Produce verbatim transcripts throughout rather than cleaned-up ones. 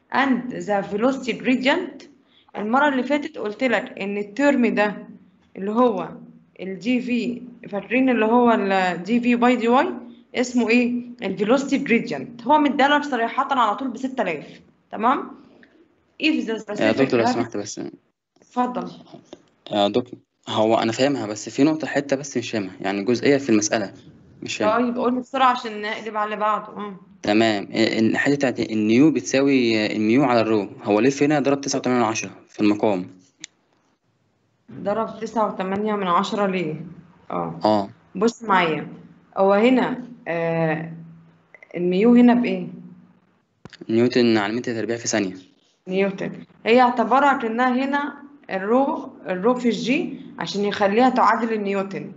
and the velocity gradient. المرة اللي فاتت قلت لك إن الترم ده اللي هو الجي في، فاكرين اللي هو الجي في باي دي واي اسمه إيه؟ الفيلوسيتي جريدينت. هو مديلك صريحة على طول ب ستة آلاف. تمام؟ if the يا specific دكتور لو gravity. سمحت بس. اتفضل. يا دكتور هو انا فاهمها، بس في نقطة حتة بس مش فاهمها، يعني جزئية في المسألة مش فاهمها. طيب قول لي بسرعة عشان نقلب على اللي بعده. اه تمام. إيه، الحتة بتاعت النيو بتساوي الميو على الرو، هو ليه هنا ضرب تسعة وتمانية من عشرة في المقام؟ ضرب تسعة وتمانية من عشرة ليه؟ اه اه بص معايا. هو هنا آه الميو هنا بإيه؟ نيوتن على متر تربيع في ثانية. نيوتن. هي اعتبرها كأنها هنا الرو الرو في الجي عشان يخليها تعادل النيوتن.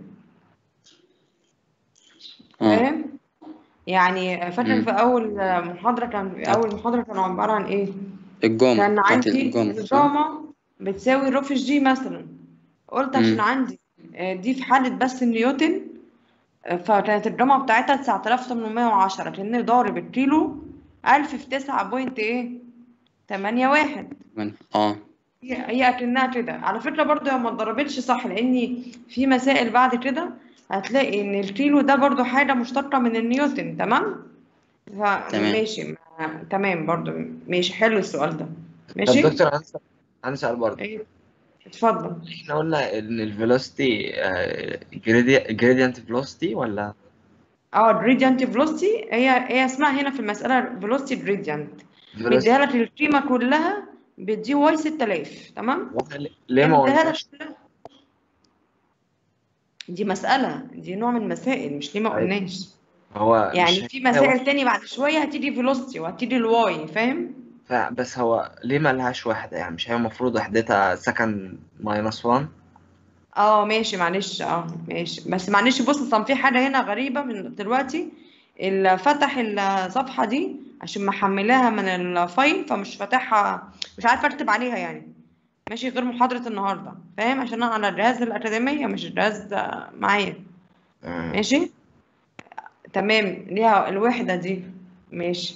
اه فاهم؟ يعني فاكر امم في أول محاضرة كان في بتاعت أول محاضرة كانوا عبارة عن إيه؟ الجاما، كان بتاعت عندي الجاما صح؟ الجاما بتساوي الرو في الجي مثلا. قلت عشان امم عندي آه، دي في حالة بس النيوتن، آه، فكانت الجامعة بتاعتها تسعة آلاف وتمنمية وعشرة، كأني ضارب الكيلو ألف في تسعة بوينت إيه تمانية واحد. اه هي هي أكنها كده. على فكرة برضه هي ما اتضربتش صح، لأن في مسائل بعد كده هتلاقي إن الكيلو ده برضه حاجة مشتقة من النيوتن. تمام؟ تمام. فماشي. ما- تمام برضه. ماشي، حلو السؤال ده. طب ماشي. دكتور هنسأل هنسأل برضه. إيه؟ اتفضل. احنا قلنا ان الفيلوسيتي جريدينت فيلوسيتي ولا اه الجريدينت فيلوسيتي، هي هي اسمها هنا في المسألة فيلوسيتي جريدينت. مديها فيلوسيتي؟ لك القيمة كلها بالدي واي ستة آلاف. تمام؟ ليه هي ما مديها لك قلناش؟ كلها. دي مسألة، دي نوع من المسائل، مش ليه ما طيب قلناش. هو يعني مش في هي واحد، مسائل تاني بعد شوية هتيجي فيلوسيتي وهتيجي الواي. فاهم؟ بس هو ليه ما لهاش واحدة؟ يعني مش هي المفروض وحدتها سكند ماينس واحد؟ اه ماشي معلش. اه ماشي بس معلش. بص اصلا في حاجة هنا غريبة من دلوقتي. اللي فتح الصفحة دي عشان محملاها من الفايل، فمش فاتحها، مش عارفة اكتب عليها يعني. ماشي، غير محاضرة النهاردة. فاهم؟ عشان انا على الجهاز الأكاديمية مش الجهاز ده معايا. ماشي. تمام. ليها الوحدة دي. ماشي.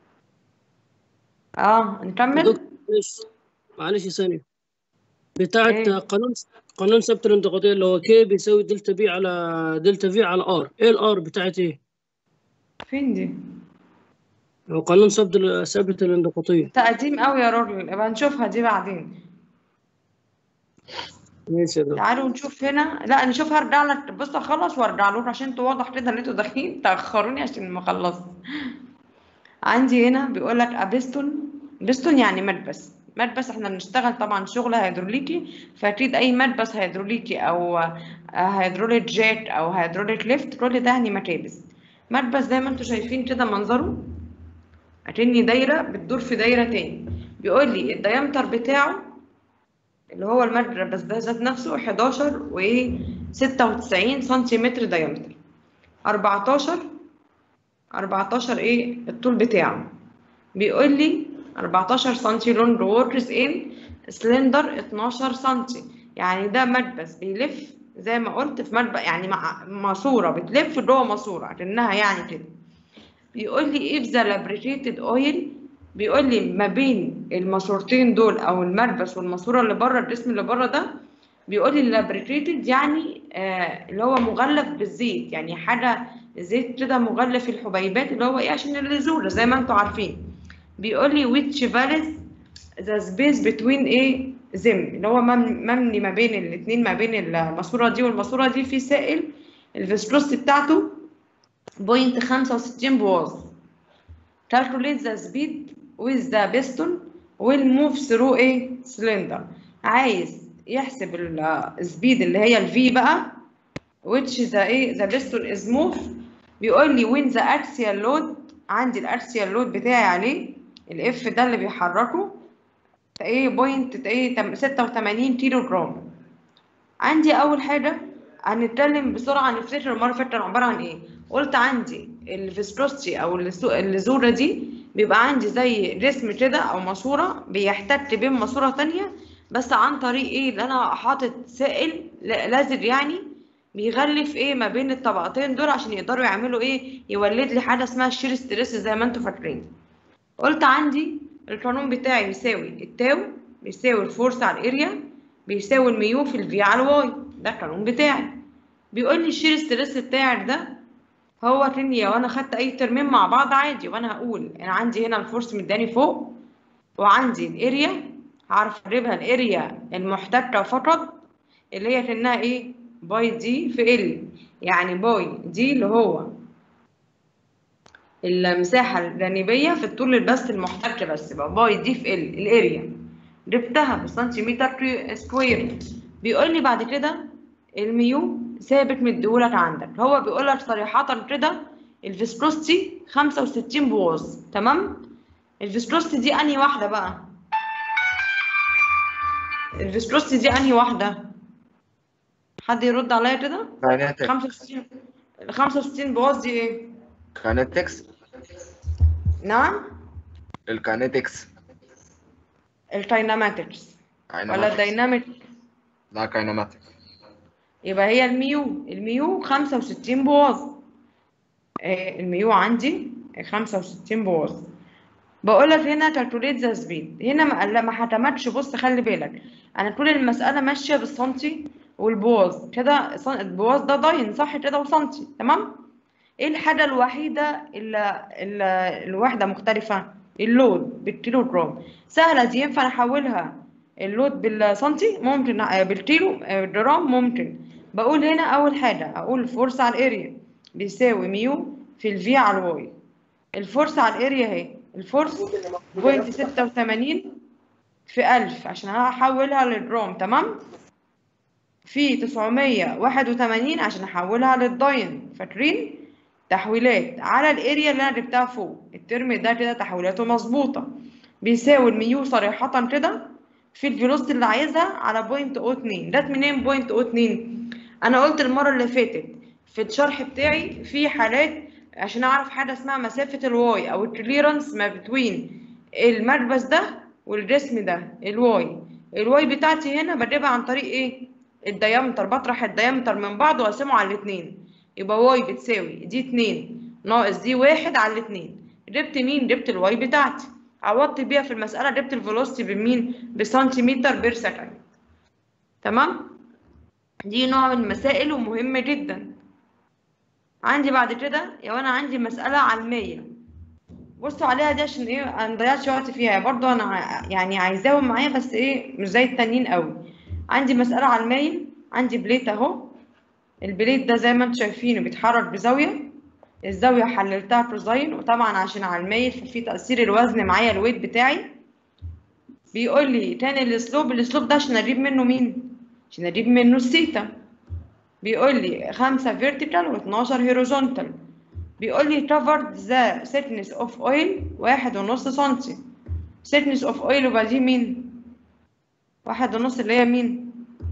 اه دكتور نكمل. معلش، معلش ثانية. بتاعت ايه قانون قانون ثابت الانتقادية اللي هو كي بيساوي دلتا بي على دلتا في على ار. ايه الار بتاعت ايه؟ فين دي؟ هو قانون ثابت ثابت الانتقادية. انت قديم قوي يا راجل، يبقى نشوفها دي بعدين. ماشي يا دكتور. تعالوا نشوف هنا. لا نشوفها، ارجع لك. بص اخلص وارجع لكم عشان انتوا واضح كده ان انتوا داخلين تاخروني عشان ما اخلص. عندي هنا بيقول لك ابيستون. بيستون يعني مدبس. مدبس احنا بنشتغل طبعا شغل هيدروليكي، فاكيد اي مدبس هيدروليكي او هيدروليك جيت او هيدروليك ليفت، كل ده يعني مكابس. مدبس زي ما انتوا شايفين كده منظره، اكني دايره بتدور في دايره تاني. بيقول لي الديامتر بتاعه اللي هو المدبس ده ذات نفسه حداشر وايه ستة وتسعين سنتيمتر ديامتر. أربعتاشر أربعتاشر ايه الطول بتاعه. بيقول لي أربعتاشر سنتي لونج ووركرز ان سلندر اتناشر سنتي. يعني ده مكبس بيلف زي ما قلت في مكبس، يعني مع ماسوره بتلف جوه ماسوره كأنها يعني كده. بيقول لي if the lubricated oil، بيقول لي ما بين الماسورتين دول او المكبس والماسوره اللي بره، الجسم اللي بره ده، بيقول لي lubricated يعني آه اللي هو مغلف بالزيت، يعني حاجه زيت كده مغلف الحبيبات اللي هو ايه عشان اللزوجه زي ما انتم عارفين. بيقول لي which varies the space between ايه them، اللي هو مبني ما بين الاثنين، ما بين الماسوره دي والماسوره دي في سائل الفيسكوستي بتاعته بوينت خمسة وستين بواز. calculate the speed with the piston will move through ايه cylinder. عايز يحسب السبيد اللي هي الفي بقى which the ايه the piston is move. بيقول لي when the axial load، عندي الارسيال لود بتاعي عليه الاف ده اللي بيحركه ايه بوينت ايه ستة وتمانين كيلو جرام. عندي اول حاجه هنتكلم بسرعه نفتكر المره اللي فاتت كان عباره عن ايه. قلت عندي الفيسكوستي او اللزوره دي بيبقى عندي زي جسم كده او ماسوره بيحتك بين ماسوره تانية، بس عن طريق ايه اللي انا حاطط سائل لازج يعني بيغلف ايه ما بين الطبقتين دول عشان يقدروا يعملوا ايه يولد لي حاجه اسمها الشير ستريس زي ما انتم فاكرين. قلت عندي القانون بتاعي بيساوي التاو بيساوي الفورس على الاريا بيساوي الميو في الفي على الواي. ده القانون بتاعي. بيقول لي الشير ستريس بتاعك ده هو تنيا، وانا خدت اي ترمين مع بعض عادي، وانا هقول انا عندي هنا الفورس مداني فوق وعندي الاريا هعرف اجيبها الاريا المحتكه فقط اللي هي كانها ايه باي دي في ال، يعني باي دي اللي هو المساحه الجانبيه في الطول البث المحتك بس، يبقى باي دي في ال الاريا جبتها بالسنتيمتر سكوير. بيقول لي بعد كده الميو ثابت مديهولك عندك، هو بيقول لك صريحه كده الفيسكوستي خمسة وستين بواز. تمام. الفيسكوستي دي انهي واحده بقى؟ الفيسكوستي دي انهي واحده؟ حد يرد عليا كده؟ كاينتكس. خمسة وستين ال خمسة وستين بواز دي ايه؟ كاينتكس. نعم؟ الكاينتكس. الكايناماتكس ولا الديناميك؟ لا كاينماتيك. يبقى هي الميو الميو خمسة وستين بواز. آه الميو عندي خمسة وستين بواز. بقول لك هنا كالكوليت ذا سبيد، هنا ما ما اعتمدش. بص خلي بالك انا طول المساله ماشيه بالسنتي والبواز كده، البواز ده داين صح كده وسنتي. تمام. ايه الحاجه الوحيده اللي, اللي الوحده مختلفه؟ اللود بالكيلو جرام. سهله دي، ينفع نحولها اللود بالسنتي ممكن، بالكيلو جرام ممكن. بقول هنا اول حاجه اقول الفورس على الاريا بيساوي ميو في الفي على الواي. الفورس على الاريا اهي، الفورس بوينت ستة وتمانين في ألف عشان هحولها للجرام. تمام. في تسعمية واحد وتمانين عشان احولها للداين. فاكرين تحويلات على الاريا اللي انا جبتها فوق الترم ده كده تحويلاته مظبوطه. بيساوي الميو صريحه كده في الفيلوسيتي اللي عايزها على بوينت او اتنين. جت منين بوينت او اتنين؟ انا قلت المره اللي فاتت في الشرح بتاعي في حالات عشان اعرف حاجه اسمها مسافه الواي او الكليرنس ما بين المكبس ده والجسم ده. الواي الواي بتاعتي هنا بجيبها عن طريق ايه؟ الديامتر. بطرح الديامتر من بعض واقسمه على الاثنين، يبقى واي بتساوي دي اتنين ناقص دي واحد على الاتنين. جبت مين؟ جبت الواي بتاعتي، عوضت بيها في المساله جبت الفيلوسيتي بمين؟ بسنتيمتر بير سكند. تمام. دي نوع من المسائل ومهمه جدا. عندي بعد كده لو انا عندي مساله علميه بصوا عليها دي عشان ايه انا مضيعتش وقت فيها برضو، انا يعني عايزاهم معايا بس ايه مش زي التانيين قوي. عندي مساله علميه، عندي بليت اهو، البليت ده زي ما انتم شايفينه بيتحرك بزاويه، الزاويه حللتها كوزاين، وطبعا عشان على الميل ففي تاثير الوزن معايا الويت بتاعي. بيقول لي تاني الاسلوب، الاسلوب ده عشان اجيب منه مين؟ عشان اجيب منه الثيتا. بيقول لي خمسة فيرتيكال واتناشر هوريزونتال. بيقول لي covered the thickness of oil واحد ونص سنتي. thickness of oil يبقى دي مين؟ واحد ونص اللي هي مين؟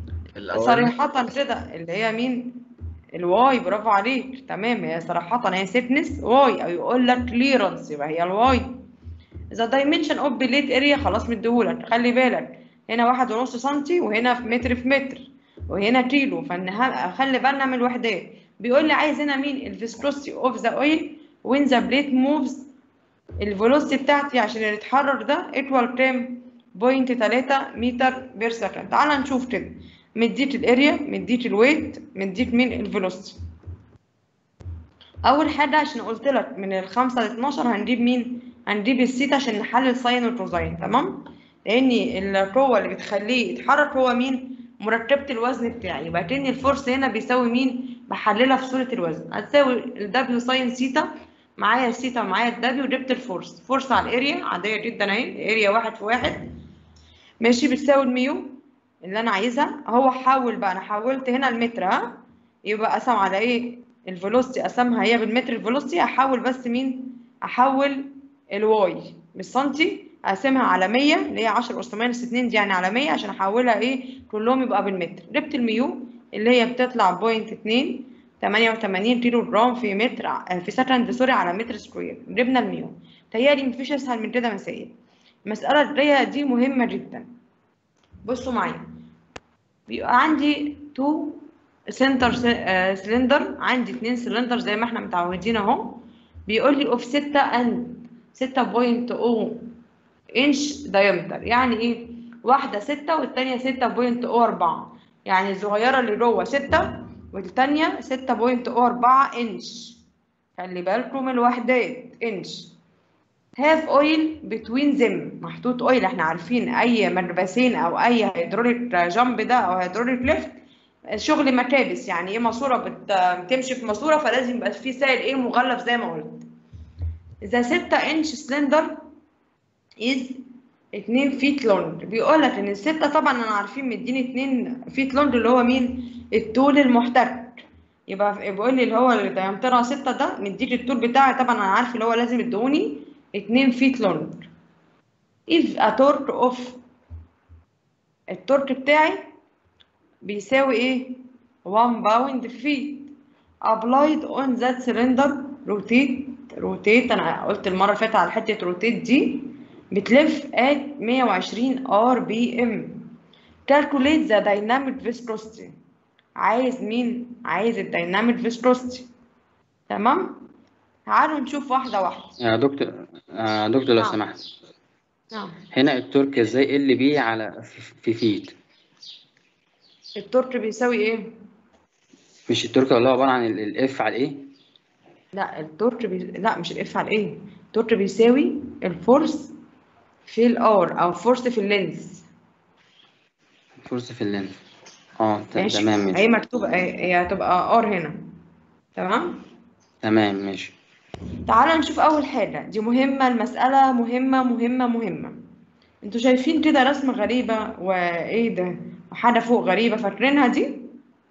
صريحة كده اللي هي مين؟ الواي. برافو عليك. تمام. هي صراحة هي thickness واي، او يقول لك clearance يبقى هي الواي. the dimension of plate area خلاص مديهولك. خلي بالك هنا واحد ونص سنتي وهنا في متر في متر وهنا كيلو، فخلي بالنا من الوحدات. بيقول لي عايز هنا مين؟ الفيسكوستي اوف ذا اويل وين ذا بليت موفز. الفيلوسيتي بتاعتي عشان يتحرك ده ايكوال كام؟ بوينت تلاتة متر بير سكند. تعال نشوف كده. مديت الاريا، مديت الويت، مديت مين؟ الفيلوسيتي. اول حاجه عشان قلت لك من الخمسة ل اتناشر هنجيب مين؟ هنجيب الثيتا عشان نحلل ساين وكوزاين. تمام. لان القوه اللي بتخليه يتحرك هو مين؟ مركبه الوزن بتاعي. يبقى كأن الفورس هنا بيساوي مين؟ بحللها في صوره الوزن. هتساوي الدبليو ساين ثيتا، معايا الثيتا ومعايا الدبليو، جبت الفورس. فورس على الاريا عاديه جدا اهي، الاريا واحد في واحد ماشي، بتساوي الميو اللي انا عايزها. هو حول بقى، انا حولت هنا المتر ها، يبقى قسم على ايه؟ الفيلوسيتي قسمها هي بالمتر الفيلوسيتي. احول بس مين؟ احول الواي بالسنتي اقسمها على مية اللي هي عشرة أس ماينس اتنين دي يعني على مية عشان احولها ايه كلهم يبقى بالمتر. جبت الميو اللي هي بتطلع بوينت اتنين تمانية وتمانين كيلو جرام في متر في سكند سوري على متر سكوير. جبنا الميو. تهيألي مفيش اسهل من كده مسائل. المسألة الجاية دي مهمة جدا. بصوا معايا. بيبقى عندي تو سنتر سلندر، عندي اتنين سلندر زي ما احنا متعودين اهو. بيقول لي اوف ستة اند ستة بوينت او انش دايمتر. يعني ايه؟ واحده ستة والثانيه ستة فاصلة صفر أربعة، يعني الصغيره اللي جوه ستة والثانيه ستة فاصلة صفر أربعة انش. خلي بالكم من الوحدات انش. هاف اويل بتوين زم، محطوط اويل. احنا عارفين اي مدرسين او اي هيدروليك جامب ده او هيدروليك ليفت شغل مكابس، يعني ايه؟ ماسوره بت... بتمشي في ماسوره، فلازم يبقى فيه سائل ايه مغلف زي ما قلت. اذا ستة انش سلندر از اتنين فيت لونج، بيقول لك ان الستة طبعا انا عارفين مديني اتنين فيت لونج اللي هو مين؟ الطول المحتك. يبقى بيقول لي اللي هو اللي دايمترها ستة ده مديك الطول بتاعي، طبعا انا عارف اللي هو لازم يدوني اتنين فيت لونج. if a torque of التورك بتاعي بيساوي ايه؟ واحد باوند فيت applied on that cylinder rotate rotate انا قلت المره اللي فاتت على حته روتيت دي بتلف at مية وعشرين ار بي ام. calculate the dynamic viscosity. عايز مين؟ عايز الدايناميك فيسكوستي. تمام؟ تعالوا نشوف واحده واحده. يا دكتور يا دكتور لو نعم. سمحت، نعم. هنا التورك ازاي ال بي على في في فيت؟ التورك بيساوي ايه؟ مش التورك اللي هو عباره عن الاف على ايه؟ لا التورك بي... لا مش الاف على ايه، التورك بيساوي الفورس في الار او فورس في اللينس. فورس في اللينس. اه ت- ماشي، تمام هي ماشي. مكتوبه، هي هتبقى ار هنا. تمام. تمام ماشي. تعالى نشوف اول حاجه، دي مهمه، المساله مهمه مهمه مهمه. انتوا شايفين كده رسمه غريبه وايه ده وحاجه فوق غريبه، فاكرينها دي؟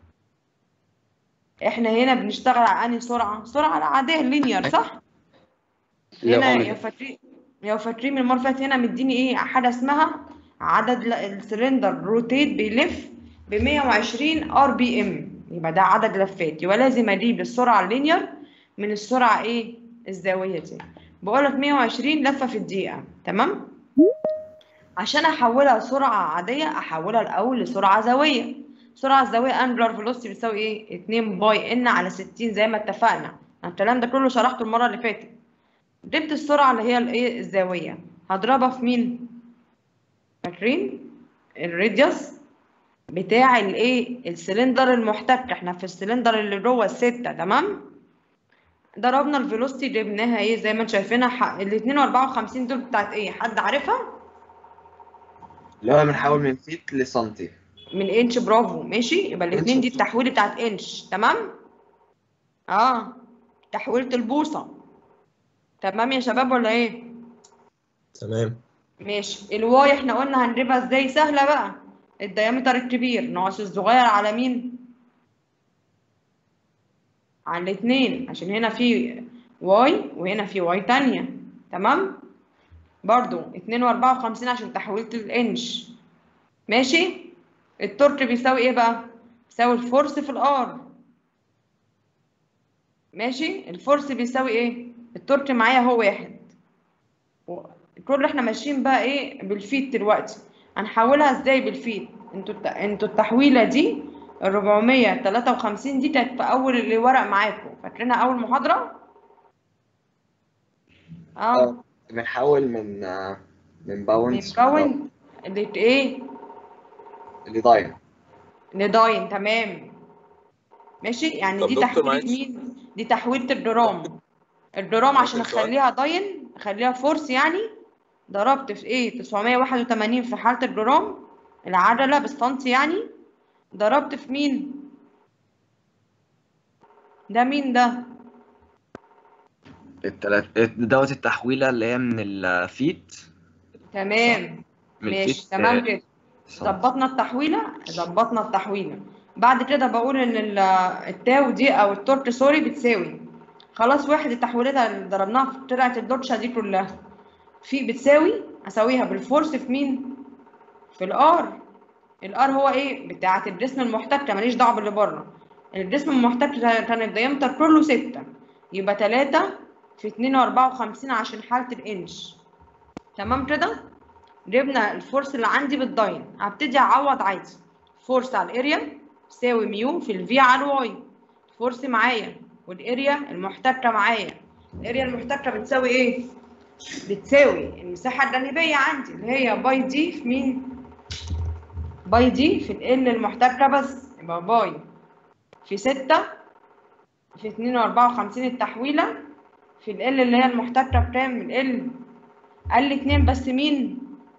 احنا هنا بنشتغل على انهي سرعه؟ سرعه العاديه اللينير، صح؟ اللي هو هنا يا اوميجا. فاكرين يا فاكرين من المره اللي فاتت هنا مديني ايه؟ حاجه اسمها عدد ل- السلندر روتيت بيلف ب مية وعشرين ار بي ام، يبقى ده عدد لفات، يبقى لازم اجيب السرعه اللينير من السرعه ايه؟ الزاويه دي. بقول لك مية وعشرين لفه في الدقيقه، تمام؟ عشان احولها لسرعه عاديه احولها الاول لسرعه زاويه. السرعه الزاويه انجلر فيلوسيتي بتساوي ايه؟ اتنين باي ان على ستين زي ما اتفقنا. الكلام ده كله شرحته المره اللي فاتت. جبت السرعه اللي هي الايه؟ الزاويه، هضربها في مين؟ فاكرين الراديوس بتاع الايه؟ السلندر المحتك. احنا في السلندر اللي جوه السته، تمام؟ ضربنا الفيلوسيتي جبناها ايه زي ما انتم شايفينها. ال اتنين واربعة وخمسين دول بتاعت ايه؟ حد عارفها؟ اللي هو بنحول من فيت لسنتي. من انش، برافو، ماشي. يبقى الاثنين دي التحويله بتاعت انش، تمام؟ اه تحويله البوصه. تمام يا شباب ولا ايه؟ تمام. ماشي. الواي احنا قلنا هنجيبها ازاي؟ سهله بقى. الديامتر الكبير ناقص الصغير على مين؟ على الاثنين، عشان هنا في واي وهنا في واي تانية، تمام؟ برضو اتنين واربعة وخمسين عشان تحويلة الانش. ماشي. التورك بيساوي ايه بقى؟ بيساوي الفورس في الار. ماشي. الفورس بيساوي ايه؟ التورك معايا هو واحد. كل احنا ماشيين بقى ايه؟ بالفيت دلوقتي. هنحولها ازاي بالفيت؟ انتوا انتوا التحويله دي ال أربعمية وتلاتة وخمسين دي كانت في اول الورق معاكم، فاكرينها اول محاضره؟ اه بنحول من آه، من من باوندز باوند لايه؟ لداين. لداين، تمام. ماشي. يعني طب دي دكتور تحويله معلش. مين؟ دي تحويله الجرام. الجرام عشان ممكن سؤال؟ اخليها داين، اخليها فورس يعني، ضربت في ايه؟ تسعمية وواحد وتمانين في حاله الجرام، العجله بالسنتي يعني. ضربت في مين؟ ده مين ده؟ التلات دوت التحويلة اللي هي من الفيت. تمام. من ماشي، الفيت تمام كده. سنتي. ظبطنا التحويله، ظبطنا التحويله. بعد كده بقول ان ال- التاو دي او التورك سوري بتساوي، خلاص واحد التحويلات اللي ضربناها في طلعت الدوتشه دي كلها في بتساوي، اساويها بالفورس في مين؟ في الار. الار هو ايه؟ بتاعه الجسم المحتك، ماليش دعوه باللي بره. الجسم المحتك كان الديامتر كله ستة، يبقى تلاتة في اتنين واربعة وخمسين عشان حاله الانش. تمام كده؟ جبنا الفورس اللي عندي بالداين، هبتدي اعوض عادي. فورس على الاريا تساوي ميو في الفي على الواي. الفورس معايا والاريا المحتكه معايا. الاريا المحتكه بتساوي ايه؟ بتساوي المساحة الجانبية عندي اللي هي باي دي في مين؟ باي دي في ال المحتكة بس، يبقى باي في ستة في اتنين وأربعة وخمسين التحويلة في ال اللي هي المحتكة بكام؟ ال قال لي اتنين بس مين؟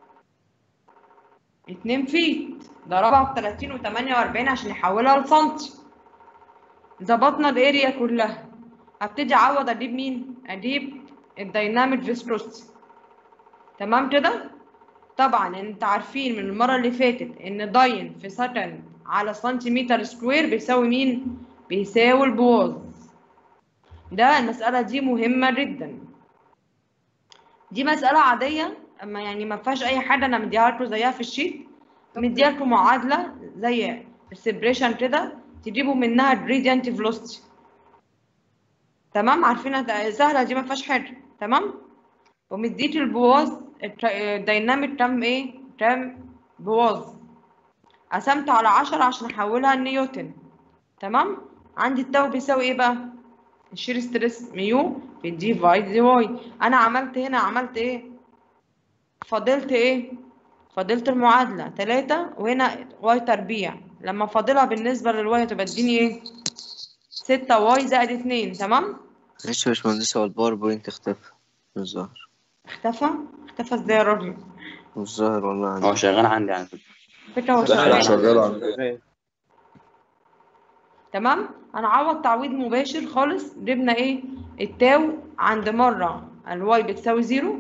اتنين فيت، ضربها في تلاتين وتمانية وأربعين عشان يحولها لسنتي. ظبطنا الاريا كلها، هبتدي اعوض اجيب مين؟ اجيب الدايناميك فيسكوستي. تمام كده؟ طبعا انت عارفين من المره اللي فاتت ان داين في سكند على سنتيمتر سكوير بيساوي مين؟ بيساوي البواز. ده المساله دي مهمه جدا. دي مساله عاديه، اما يعني ما فيهاش اي حاجه، انا مديها لكم زيها في الشيت، مديها لكم معادله زي السبريشن كده تجيبوا منها الجريدينت فيلوسيتي. تمام؟ عارفينها سهله دي، ما فيهاش حاجه. تمام؟ ومديت البواز الدايناميك كام ايه؟ كام بواز؟ قسمت على عشرة عشان احولها لنيوتن. تمام؟ عندي التاو بيساوي ايه بقى؟ الشير ستريس ميو في دي باي دي واي. انا عملت هنا عملت ايه؟ فضلت ايه؟ فضلت المعادله تلاتة وهنا واي تربيع، لما فاضلها بالنسبه للواي هتبقى تديني ايه؟ ستة واي زائد اتنين. تمام؟ معلش يا باشمهندس، هو الباوربوينت اختفى مش ظاهر. اختفى؟ اختفى ازاي يا راجل؟ مش ظاهر والله عندي. هو شغال عندي على فكرة. فكره هو لا شغال. لا شغال عندي. تمام؟ هنعوض تعويض مباشر خالص. جبنا ايه؟ التاو عند مره الواي بتساوي زيرو،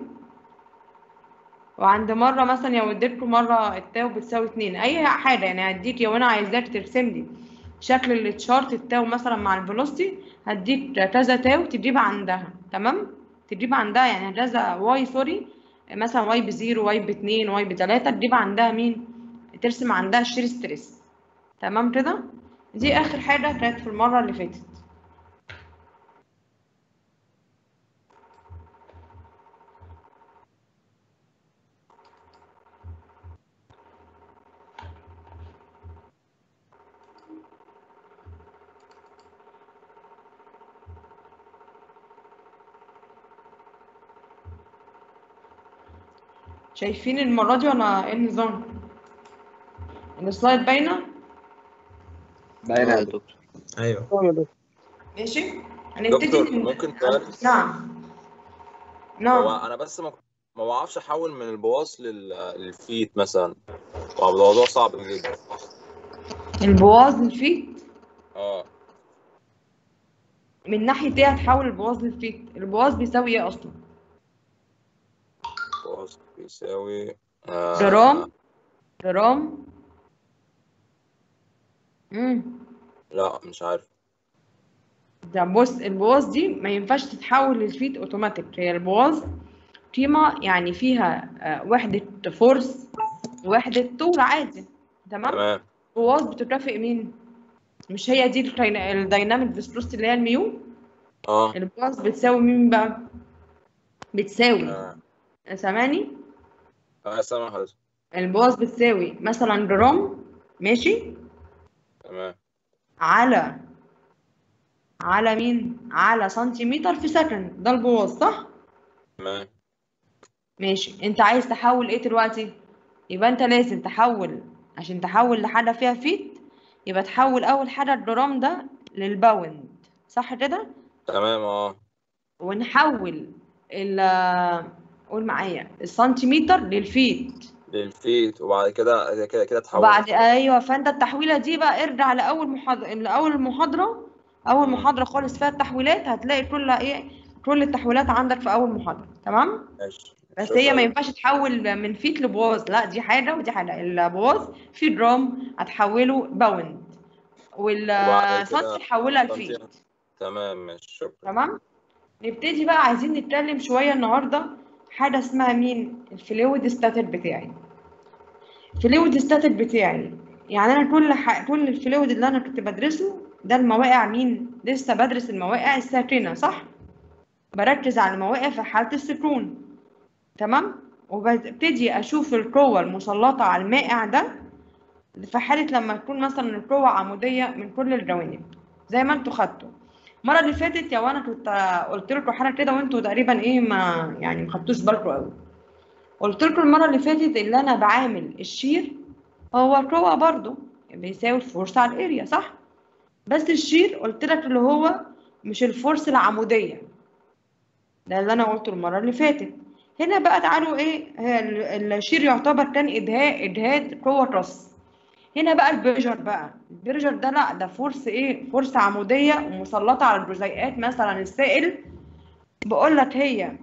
وعند مره مثلا يا وديتكم مره التاو بتساوي اتنين، اي حاجه يعني هديك. لو انا عايزاك ترسم لي شكل التشارت التاو مثلا مع الفيلوسيتي، هديك كذا تاو تجيب عندها. تمام؟ تجيب عندها يعني كذا واي، سوري، مثلا واي بزيرو، واي باتنين، واي بتلاته، تجيب عندها مين؟ ترسم عندها الشير ستريس. تمام كده؟ دي اخر حاجه كانت في المره اللي فاتت. شايفين المره دي ولا ايه النظام؟ السلايد باينه؟ باينة اه يا يا دكتور. دكتور. ايوه. تمام يا دكتور. ماشي. هنبتدي دكتور من... ممكن سؤال؟ نعم هو نعم. انا بس ما ما بعرفش احول من البواص لل... للفيت مثلا، الموضوع صعب جدا. البواز للفيت اه من ناحيه ايه هتحول البواز للفيت؟ البواز بيساوي ايه اصلا؟ بواص بيساوي آه... جرام. جرام. امم لا مش عارف. ده بص، البواز دي ما ينفعش تتحول للفيت اوتوماتيك. هي البواز قيمه يعني فيها آه، وحده فورس ووحده طول عادي. تمام؟ تمام. البواز بتكافئ مين؟ مش هي دي الدايناميك فيسكوستي اللي هي الميو؟ اه الباص بتساوي مين بقى؟ بتساوي اه سامعني؟ اه سامع حضرتك. الباص بتساوي مثلا جرام، ماشي، تمام. على على مين؟ على سنتيمتر في سكند. ده الباص صح؟ تمام. ماشي. انت عايز تحول ايه دلوقتي؟ يبقى انت لازم تحول، عشان تحول لحاجه فيها فيت يبقى تحول اول حاجه الجرام ده للباوند، صح كده؟ تمام اه ونحول ال قول معايا السنتيمتر للفيت. للفيت، وبعد كده كده كده اتحولت. وبعد ايوه، فانت التحويله دي بقى ارجع لاول محاضره، لاول المحاضره، اول مم. محاضره خالص فيها التحويلات، هتلاقي كل ايه، كل التحويلات عندك في اول محاضره. تمام؟ ماشي. بس شكرا هي ما يا ينفعش تحول من فيت لبواز، لا دي حاجه ودي حاجه. البواز في جرام هتحوله باوند، دكتور. وبعد والسنتي كده تحولها سنتي. لفيت. تمام ماشي شكرا. تمام؟ نبتدي بقى، عايزين نتكلم شويه النهارده حاجه اسمها مين؟ الفلويد ستاتيك بتاعي. الفلويد ستاتيك بتاعي يعني انا كل ح... كل الفلويد اللي انا كنت بدرسه ده المواقع مين؟ لسه بدرس المواقع الساكنه، صح؟ بركز على المواقع في حاله السكون. تمام؟ وببتدي اشوف القوه المسلطه على المائع ده في حاله لما تكون مثلا القوه عموديه من كل الجوانب زي ما انتوا خدتوا. المره اللي فاتت يا وانا كنت قلت لكم حاجه كده وانتوا تقريبا ايه ما يعني ما خدتوش بالكم قوي. قلت لكم المره اللي فاتت اللي انا بعامل الشير هو القوه برضو بيساوي الفورس على الاريا، صح؟ بس الشير قلت لك اللي هو مش الفورس العموديه، ده اللي انا قلته المره اللي فاتت. هنا بقى تعالوا ايه، الشير يعتبر كان ادهاء اجهاد قوه راس. هنا بقى البريشر بقى البريشر ده لا ده فورس ايه، فورس عموديه ومسلطه على الجزيئات مثلا السائل. بقول لك هي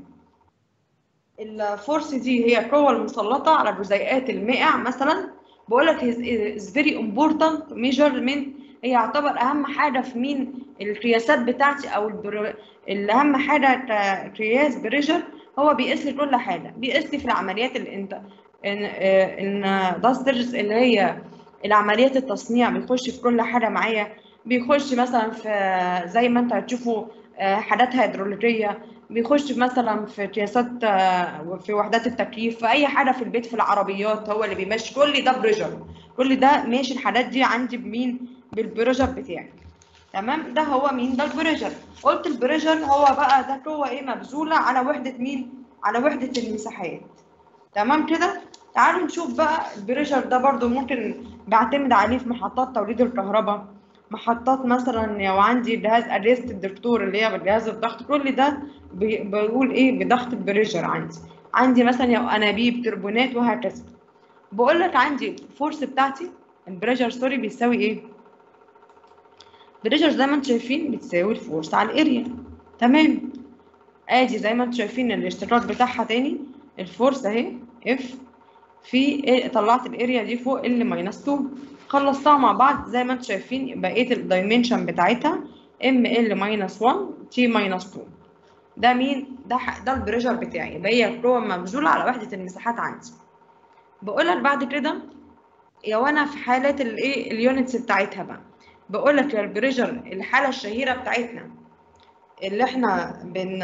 الفورس دي هي القوه المسلطه على جزيئات المائع مثلا. بقول لك is very important measurement، هي يعتبر اهم حاجه في مين القياسات بتاعتي او البر... الاهم حاجه كقياس بريشر. هو بيقيس لي كل حاجه، بيقيس لي في العمليات اللي انت ان ان داسترز اللي هي العمليات التصنيع، بيخش في كل حاجه معايا. بيخش مثلا في زي ما انت هتشوفوا حاجات هيدروليكيه، بيخش مثلا في قياسات في وحدات التكييف، في اي حاجه في البيت، في العربيات هو اللي بيمشي كل ده بريشر. كل ده ماشي الحاجات دي عندي بمين؟ بالبريشر بتاعي. تمام، ده هو مين؟ ده البريشر. قلت البريشر هو بقى ده قوه ايه مبذوله على وحده مين؟ على وحده المساحات. تمام كده. تعالوا نشوف بقى البريشر ده برضو ممكن بعتمد عليه في محطات توليد الكهرباء، محطات مثلا لو عندي جهاز اريست الدكتور اللي هي بجهاز الضغط، كل ده بيقول ايه بضغط البريشر. عندي عندي مثلا لو انابيب تربونات وهكذا. بقول لك عندي الفورس بتاعتي البريشر سوري بيساوي ايه؟ البريشر زي ما انتم شايفين بتساوي الفورس على الاريا. تمام، ادي زي ما انتم شايفين الاشتراك بتاعها تاني الفورس اهي اف في إيه، طلعت الاريا دي فوق ال ماينس اتنين، خلصتها مع بعض زي ما انتم شايفين بقيه الدايمنشن بتاعتها ام ال ماينس واحد تي ماينس اتنين. ده مين؟ ده ده البريشر بتاعي، يبقى هي القوه مبذوله على وحده المساحات عندي. بقول لك بعد كده يا وانا في حالات الايه اليونتس بتاعتها بقى، بقول لك يا البريشر الحاله الشهيره بتاعتنا اللي احنا بن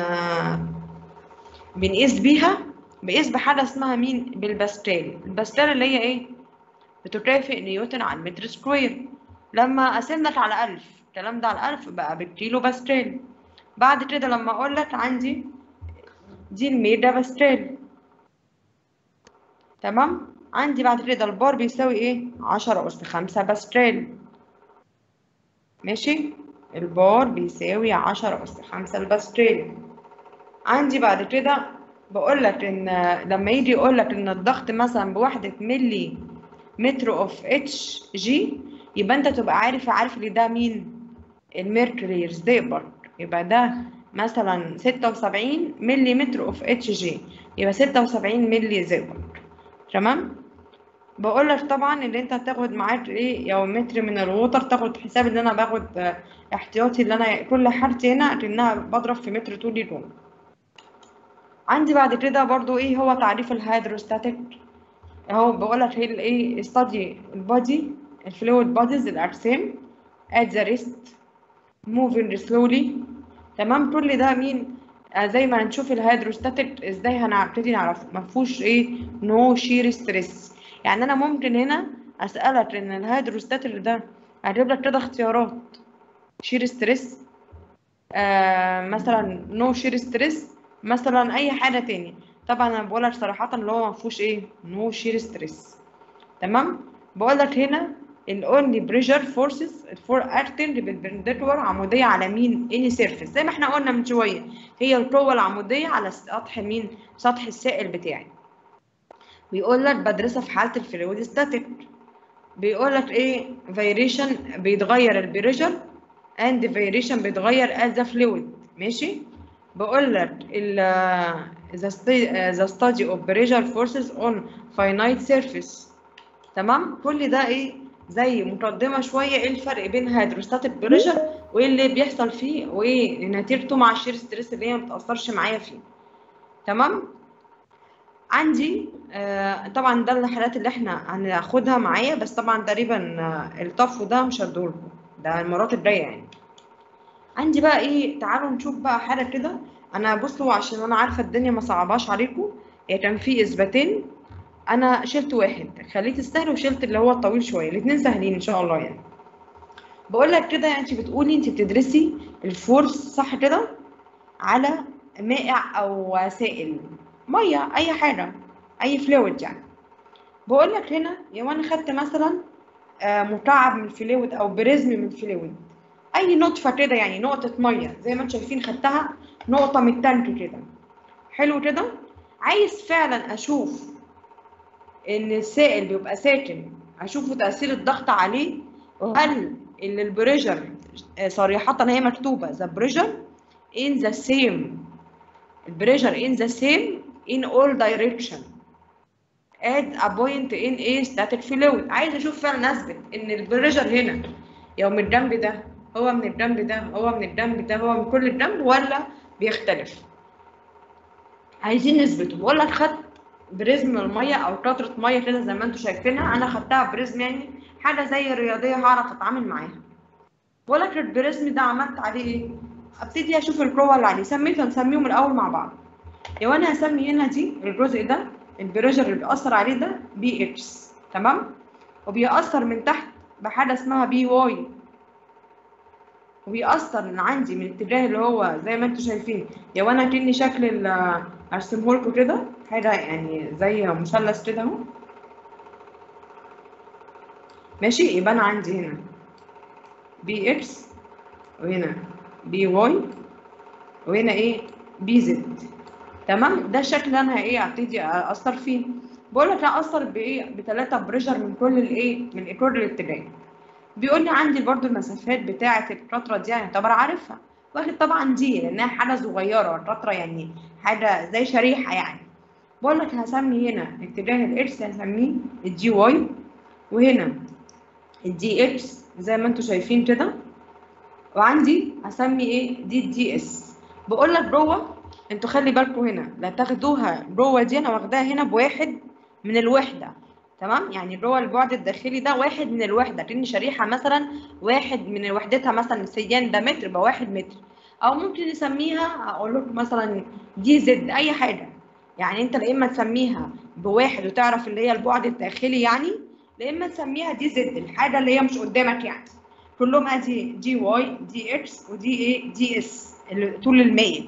بنقيس بيها، بقيس بحاجه اسمها مين؟ بالباسكال. الباسكال اللي هي ايه؟ بتكافئ نيوتن على المتر سكوير. لما قسمت على ألف، الكلام ده على ألف بقى بالكيلو باسكال. بعد كده لما اقول لك عندي دي الميجا باسكال. تمام، عندي بعد كده البار بيساوي ايه؟ عشرة أس خمسة باسكال. ماشي، البار بيساوي عشرة أس خمسة الباسكال. عندي بعد كده بقول لك ان لما يجي يقول لك ان الضغط مثلا بوحده ملي متر اوف اتش جي، يبقى انت تبقى عارف عارف لي ده مين؟ الميركوري زيبر. يبقى ده مثلا ستة وسبعين ملي متر اوف اتش جي، يبقى ستة وسبعين ملي زيبر. تمام. بقول لك طبعا اللي انت هتاخد معاك ايه يوم متر من الوتر، تاخد حساب ان انا باخد احتياطي اللي انا كل حالتي هنا انها بضرب في متر طولي طول. عندي بعد كده برضو ايه هو تعريف الهيدروستاتيك اهو. بقول لك هي الايه study البادي الفلويد بوديز الاجسام at the rest moving slowly. تمام، كل ده مين؟ آه زي ما هنشوف الهيدروستاتيك ازاي هنبتدي نعرفه. ما فيهوش ايه نو شير ستريس. يعني انا ممكن هنا اسالك ان الهيدروستاتيك ده هجيب لك كده اختيارات شير ستريس آه مثلا نو شير ستريس مثلا اي حاجه تاني. طبعا انا بقول لك صراحه اللي هو ما فيهوش ايه نو شير ستريس. تمام. بقول لك هنا الاونلي بريشر فورسز فور اكتنج بالبرنديكولار عموديه على مين؟ اني سيرفيس. زي ما احنا قلنا من شويه هي القوه العموديه على سطح مين؟ سطح السائل بتاعي. بيقول لك بدرسها في حاله الفلويد ستاتيك. بيقول لك ايه فيريشن بيتغير البريشر اند فيريشن بيتغير از فلويد. ماشي. بقول لك ال the study of pressure forces on finite surface. تمام، كل ده ايه زي مقدمه شويه ايه الفرق بين هيدروستاتيك بريشر وايه اللي بيحصل فيه وايه نتيجته مع الشير ستريس اللي هي ما بتاثرش معايا فيه. تمام. عندي آه طبعا ده الحالات اللي احنا هناخدها معايا، بس طبعا تقريبا آه الطفو ده مش هدولكم، ده المرات الجايه يعني. عندي بقى ايه تعالوا نشوف بقى حاجه كده. انا بصوا عشان انا عارفه الدنيا ما صعباش عليكم، هي كان في اثباتين انا شلت واحد خليت السهل وشلت اللي هو الطويل شويه، الاثنين سهلين ان شاء الله يعني. بقول لك كده انت بتقولي انت بتدرسي الفورس صح كده على مائع او سائل، ميه، اي حاجه، اي فلويد يعني. بقول لك هنا لو انا خدت مثلا آه، مكعب من فلويد او بريزم من فلويد، اي نقطه كده يعني نقطه ميه زي ما انتم شايفين خدتها نقطه من التانك كده، حلو كده. عايز فعلا اشوف ان السائل بيبقى ساكن، اشوفه تاثير الضغط عليه، وهل ان البريشر صريحه هي مكتوبه the pressure in the same pressure in the same in all direction at a point in a static fluid. عايز اشوف فعلا اثبت ان البريشر هنا يوم من الجنب ده هو من الجنب ده هو من الجنب ده هو من كل الجنب ولا بيختلف. عايزين نثبته. بقول لك خدت بريزم الميه او قطره ميه كده زي ما انتم شايفينها، انا خدتها بريزم يعني حاجه زي الرياضيه هعرف اتعامل معاها. بقول لك البريزم ده عملت عليه ايه؟ ابتدي اشوف القوه اللي عليه، سميتها نسميهم الاول مع بعض. لو انا هسمي هنا دي الجزء ده البريشر اللي بيأثر عليه ده بي اتش، تمام؟ وبيأثر من تحت بحاجه اسمها بي واي، وبيأثر من عندي من الاتجاه اللي هو زي ما انتم شايفين. لو انا كني شكل ارسمه لكم كده حاجه يعني زي مثلث كده اهو، ماشي؟ يبقى انا عندي هنا بي اكس وهنا بي واي وهنا ايه بي زد، تمام؟ ده الشكل اللي انا ايه ابتدي اثر فيه. بقول لك اثر بايه؟ بثلاثه بريشر من كل الايه من كل الاتجاه. بيقول لي عندي برضو المسافات بتاعه القطره دي يعني طبعا عارفها، واخد طبعا دي لانها حاجه صغيره، القطره يعني حاجه زي شريحه يعني. بقول لك هسمي هنا اتجاه الارث هسميه الدي واي، وهنا الدي اكس زي ما انتم شايفين كده، وعندي هسمي ايه دي الدي اس. بقول لك جوه انتوا خلي بالكم هنا لا تاخدوها جوه دي، انا واخداها هنا بواحد من الوحده، تمام؟ يعني جوه البعد الداخلي ده واحد من الوحده، كأن شريحه مثلا واحد من وحدتها مثلا سيان ده متر يبقى واحد متر، او ممكن نسميها اقول لكم مثلا دي زد اي حاجه. يعني انت لا اما تسميها بواحد وتعرف اللي هي البعد الداخلي يعني، لا اما تسميها دي زد الحاجه اللي هي مش قدامك يعني. كلهم ادي دي واي دي اكس ودي ايه دي اس طول الميل.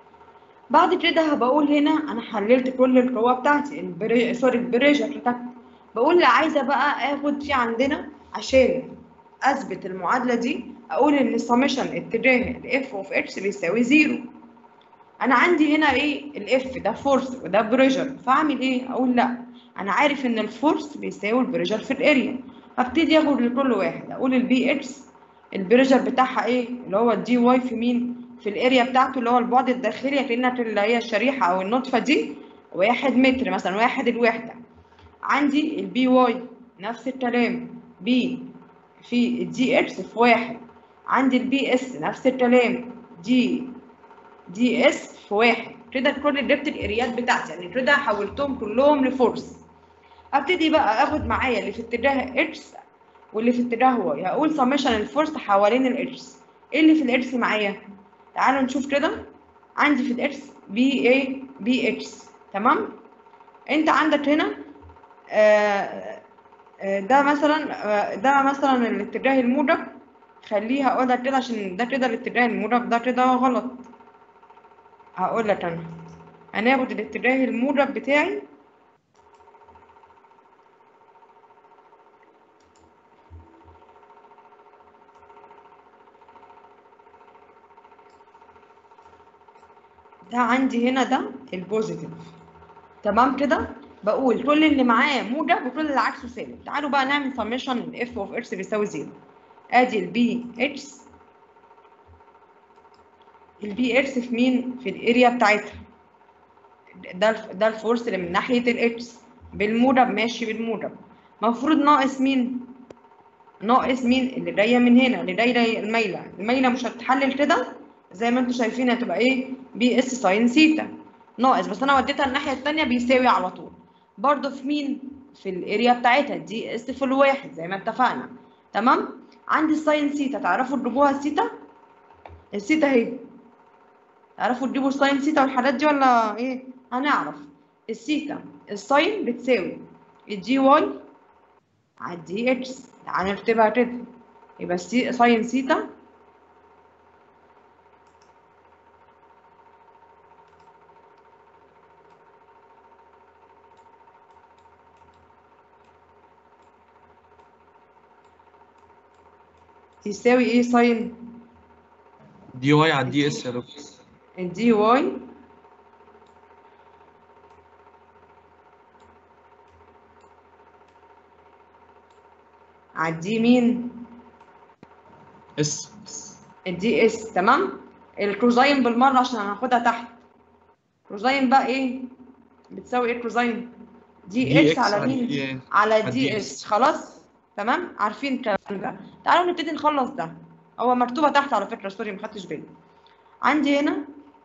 بعد كده هبقول هنا انا حللت كل القوى بتاعتي البري... سوري البريشر بتاعتي. بقول لا عايزه بقى اخد في عندنا عشان اثبت المعادله دي اقول ان السمشن اتجاه الاف اوف اكس بيساوي زيرو. انا عندي هنا ايه الاف ده فورس وده بريشر، فاعمل ايه؟ اقول لا انا عارف ان الفورس بيساوي البريشر في الاريا، هبتدي اخد لكل واحد اقول البي اكس البريشر بتاعها ايه اللي هو الدي واي في مين في الاريا بتاعته اللي هو البعد الداخلي كأنها اللي هي الشريحه او النطفه دي واحد متر مثلا واحد الوحده. عندي البي واي نفس الكلام بي في الدي اكس في واحد. عندي البي اس نفس الكلام دي دي اس في واحد. كده كل جبت الاريات بتاعتي يعني كده حولتهم كلهم لفورس. ابتدي بقى اخد معايا اللي في اتجاه اكس واللي في اتجاه واي، هقول سمشن الفورس حوالين الاكس. ايه اللي في الاكس معايا؟ تعالوا نشوف كده. عندي في الاكس بي اي بي اكس، تمام؟ انت عندك هنا آه آه ده مثلا آه ده مثلا الاتجاه الموجب، خليها اقولها كده عشان ده كده الاتجاه الموجب ده كده غلط. هقول لك انا هناخد الاتجاه الموجب بتاعي ده عندي هنا ده البوزيتيف، تمام كده؟ بقول كل اللي معاه موجب وكل اللي عكسه سالب. تعالوا بقى نعمل سميشن الاف اوف اكس بيساوي زيرو. ادي البي اكس البي اكس في مين؟ في الاريا بتاعتها. ده ده الفورس اللي من ناحيه الاكس بالموجب، ماشي بالموجب. المفروض ناقص مين؟ ناقص مين؟ اللي جايه من هنا اللي جايه المايله. المايله مش هتتحلل كده زي ما انتم شايفين، هتبقى ايه؟ بي اس ساين ثيتا ناقص، بس انا وديتها الناحيه الثانيه بيساوي على طول. برضه في مين؟ في الاريا بتاعتها دي اس في الواحد زي ما اتفقنا، تمام؟ عندي الساين ثيتا، تعرفوا تجيبوها الثيتا؟ الثيتا اهي، تعرفوا تجيبوا الساين ثيتا والحاجات دي ولا ايه؟ هنعرف الثيتا الساين بتساوي الجي واي على الدي اكس. تعالى نكتبها كده يبقى سي ساين سيتا يساوي ايه ساين دي واي على دي اس يا دكتور. الدي واي على الدي مين؟ اس. الدي اس. تمام. الكوزاين بالمره عشان هناخدها تحت. كوزاين بقى ايه؟ بتساوي ايه كوزاين؟ دي, دي اكس على مين؟ على دي اس. خلاص تمام، عارفين الكلام ده. تعالوا نبتدي نخلص ده. هو مكتوبه تحت على فكره، سوري ما خدتش بالي. عندي هنا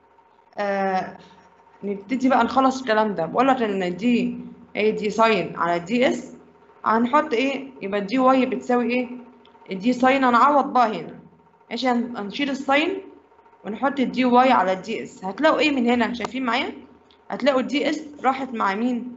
آه نبتدي بقى نخلص الكلام ده. بقول لك ان دي ايه دي ساين على دي اس، هنحط ايه؟ يبقى دي واي بتساوي ايه؟ الدي ساين هنعوض بقى هنا ماشي. هنشيل الساين ونحط الدي واي على الدي اس. هتلاقوا ايه من هنا؟ شايفين معايا؟ هتلاقوا الدي اس راحت مع مين؟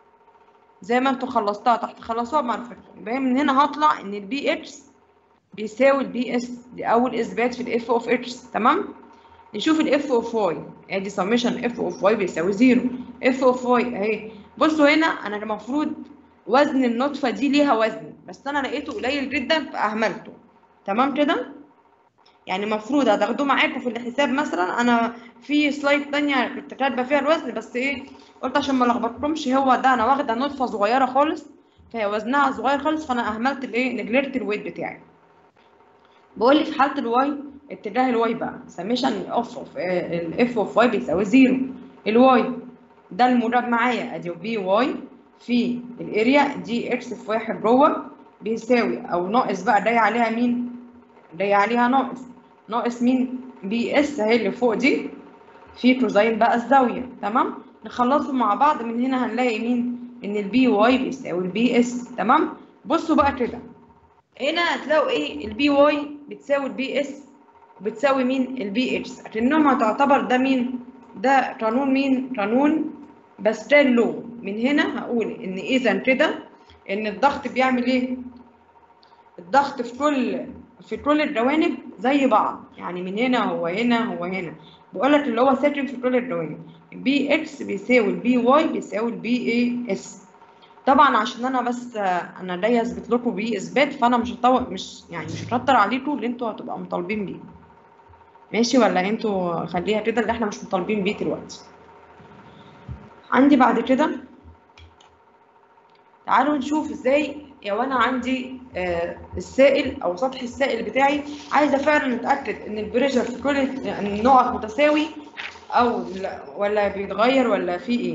زي ما انتوا خلصتها تحت خلصوها بمعرفتكم. يبقى من هنا هطلع ان البي اكس بيساوي البي اس. دي اول اثبات في الاف اوف اكس. تمام. نشوف الاف اوف واي. ادي سميشن اف اوف واي بيساوي زيرو. اف اوف واي اهي. بصوا هنا انا المفروض وزن النطفه دي ليها وزن، بس انا لقيته قليل جدا فاهملته. تمام كده؟ يعني المفروض هتاخدوه معاكم في الحساب. مثلا انا في سلايد ثانيه كنت كاتبه فيها الوزن، بس ايه قلت عشان ما لخبطكمش، هو ده انا واخده نطفه صغيره خالص فهي وزنها صغير خالص، فانا اهملت الايه نجلرت الويت بتاعي. بقول لي في حاله الواي اتجاه الواي بقى سميشن اوف اوف الاف اوف واي بيساوي زيرو. الواي ده المراد معايا ادي بي واي في الاريا دي اكس في واحد جوه بيساوي او ناقص بقى داي عليها مين؟ داي عليها ناقص ناقص مين؟ بي اس اهي اللي فوق دي في كوزين بقى الزاويه. تمام. نخلصهم مع بعض. من هنا هنلاقي مين؟ ان البي واي بيساوي البي اس. تمام. بصوا بقى كده هنا هتلاقوا ايه؟ البي واي بتساوي البي اس وبتساوي مين؟ البي اكس. اكنهم هتعتبر ده مين؟ ده قانون مين؟ قانون باستيل لو. من هنا هقول ان اذا كده ان الضغط بيعمل ايه؟ الضغط في كل في كل الجوانب زي بعض. يعني من هنا هو هنا هو هنا. بقول لك اللي هو ساكن في كل الجوانب. البي اكس بيساوي البي واي بيساوي البي اي اس. طبعا عشان انا بس انا جاي اثبت لكم بيه اثبات، فانا مش هطول مش يعني مش هكتر عليكم اللي انتوا هتبقوا مطالبين بيه. ماشي ولا انتوا خليها كده اللي احنا مش مطالبين بيه دلوقتي. عندي بعد كده تعالوا نشوف ازاي لو انا عندي آه السائل او سطح السائل بتاعي عايزه فعلا اتاكد ان البريشر في كل النقط متساوي او لا ولا بيتغير ولا في ايه.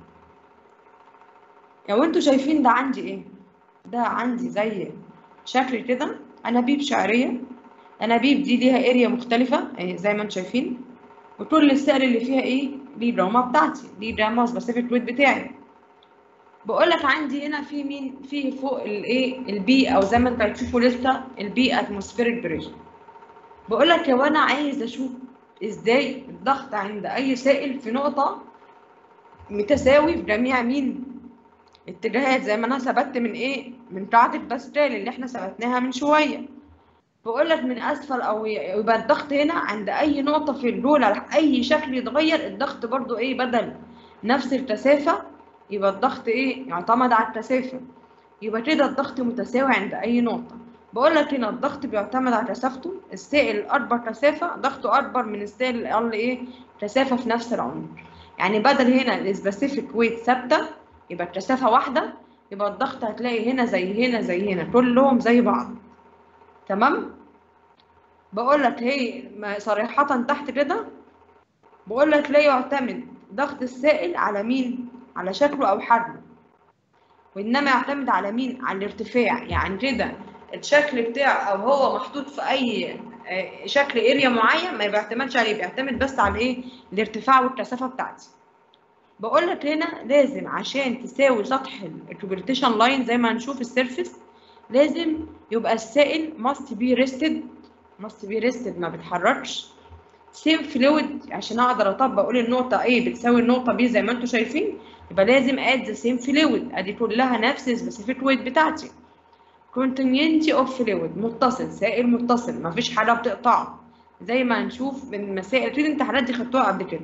لو انتوا شايفين ده عندي ايه؟ ده عندي زي شكل كده انابيب شعريه. انابيب دي ليها اريا مختلفه زي ما انتم شايفين، وكل السائل اللي فيها ايه؟ ليه الرامه بتاعتي، ليه الرامه سبيسيفيك ويت بتاعي. بقول لك عندي هنا في مين؟ في فوق الايه؟ البي او زي ما انتوا هتشوفوا لسه البي اتموسفيريك بريشر. بقول لك لو انا عايز اشوف ازاي الضغط عند اي سائل في نقطه متساوي في جميع مين؟ اتجاهات، زي ما انا ثبت من ايه؟ من قاعده باستيل اللي احنا ثبتناها من شويه. بقول لك من اسفل او يبقى الضغط هنا عند اي نقطه في الرول على اي شكل يتغير الضغط برضو ايه؟ بدل نفس الكثافه يبقى الضغط ايه؟ يعتمد على الكثافه. يبقى كده الضغط متساوي عند اي نقطه. بقول لك هنا الضغط بيعتمد على كثافته. السائل الاكبر كثافه ضغطه اكبر من السائل الاقل ايه؟ كثافه في نفس العمر. يعني بدل هنا السبيسيفيك ويت ثابته يبقى الكثافه واحده، يبقى الضغط هتلاقي هنا زي هنا زي هنا كلهم زي بعض. تمام. بقول لك هي صريحه تحت كده بقول لك لا يعتمد ضغط السائل على مين؟ على شكله او حجمه، وانما يعتمد على مين؟ على الارتفاع. يعني كده الشكل بتاعه او هو محطوط في اي شكل اريا معين ما بيعتمدش عليه، بيعتمد بس على ايه؟ الارتفاع والكثافه بتاعتي. بقول لك هنا لازم عشان تساوي سطح الكوبرتيشن لاين زي ما هنشوف السيرفيس لازم يبقى السائل must be rested must be rested ما بيتحركش سيم فلويد. عشان اقدر اطبق اقول النقطه A بتساوي النقطه B زي ما انتم شايفين يبقى لازم اد ذا سيم فلويد. ادي كلها نفس السبيسيفيك ويت بتاعتي. continuity of fluid متصل، سائل متصل مفيش حاجة بتقطعه، زي ما هنشوف من مسائل في الامتحانات دي خدتوها قبل كده.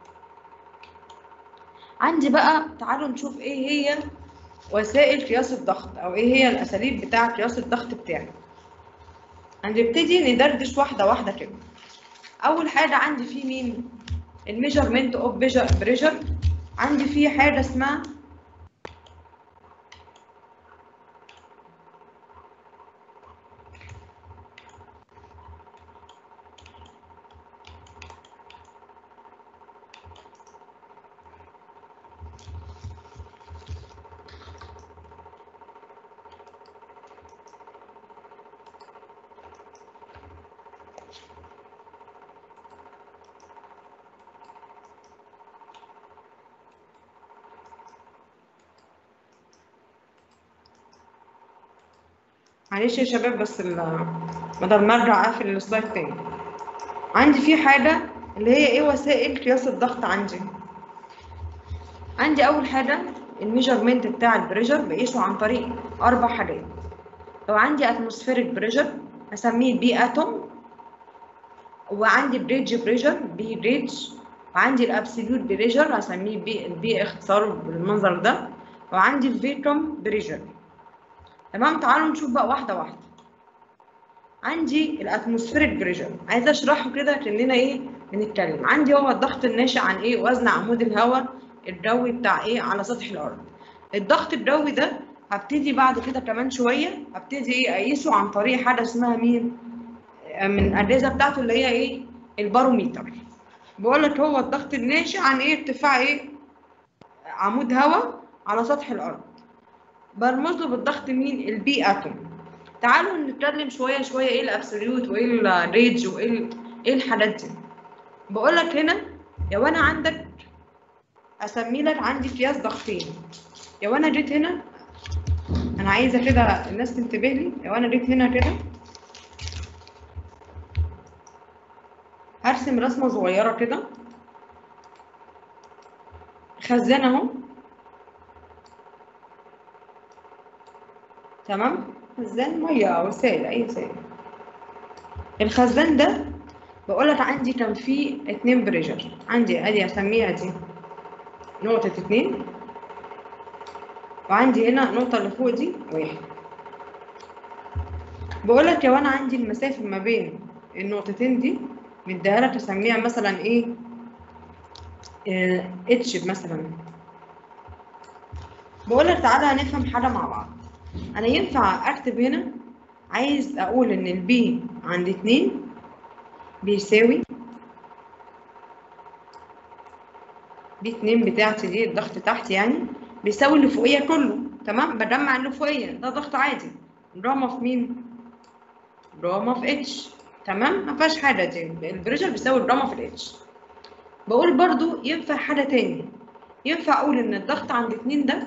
عندي بقى تعالوا نشوف ايه هي وسائل قياس الضغط او ايه هي الاساليب بتاع قياس الضغط بتاعي. هنبتدي ندردش واحدة واحدة كده. اول حاجة عندي فيه مين؟ الميجرمنت اوف بريشر. عندي فيه حاجة اسمها معلش يا شباب بس بدل ما ارجع اقفل السلايد تاني. عندي في حاجه اللي هي ايه وسائل قياس الضغط. عندي عندي اول حاجه الميجرمنت بتاع البريشر بقيسه عن طريق اربع حاجات. لو عندي اتموسفيريك بريشر هسميه بي اتوم، وعندي بريدج بريشر بي بريدج، وعندي الابسوليوت بريشر هسميه بي البي اختصاره بالمنظر ده، وعندي الفيكوم بريشر. تمام. تعالوا نشوف بقى واحده واحده. عندي الاتموسفيريك بريشر عايزه اشرحه كده كاننا ايه بنتكلم. عندي هو الضغط الناشئ عن ايه؟ وزن عمود الهواء الجوي بتاع ايه على سطح الارض. الضغط الجوي ده هبتدي بعد كده كمان شويه هبتدي ايه اقيسه عن طريق حاجه اسمها مين من الاجهزه بتاعته اللي هي ايه الباروميتر. بقول لك هو الضغط الناشئ عن ايه ارتفاع ايه عمود هواء على سطح الارض. برمز له بالضغط مين البي اتوم. تعالوا نتكلم شويه شويه ايه الابسوليوت وايه الريدج وايه ايه الحاجات دي. بقول لك هنا لو انا عندك اسمي لك عندي قياس ضغطين. لو انا جيت هنا انا عايزه كده الناس تنتبه لي. لو انا جيت هنا كده هرسم رسمه صغيره كده، خزان اهو، تمام، خزان ميه او سائل اي سائل. الخزان ده بقول لك عندي كان فيه اتنين بريشر. عندي ادي اسميها دي نقطه اتنين، وعندي هنا النقطه اللي فوق دي واحد. بقول لك لو انا عندي المسافه ما بين النقطتين دي مديها لك اسميها مثلا ايه اتش مثلا. بقول لك تعالى هنفهم حاجه مع بعض. انا ينفع اكتب هنا عايز اقول ان البي عند اتنين بيساوي بي اتنين بتاعتي دي الضغط تحت يعني بيساوي اللي فوقيه كله. تمام. بجمع اللي فوقيه ده ضغط عادي دراما في مين دراما في اتش. تمام. ما فيهاش حاجه دي البريشر بيساوي دراما في الاتش. بقول برضو ينفع حاجه تاني. ينفع اقول ان الضغط عند اتنين ده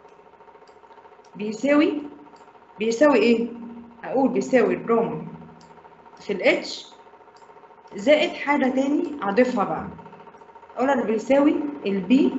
بيساوي بيساوي ايه اقول بيساوي دراما في الاتش زائد حاجه تاني اضيفها بقى اقول لك بيساوي البي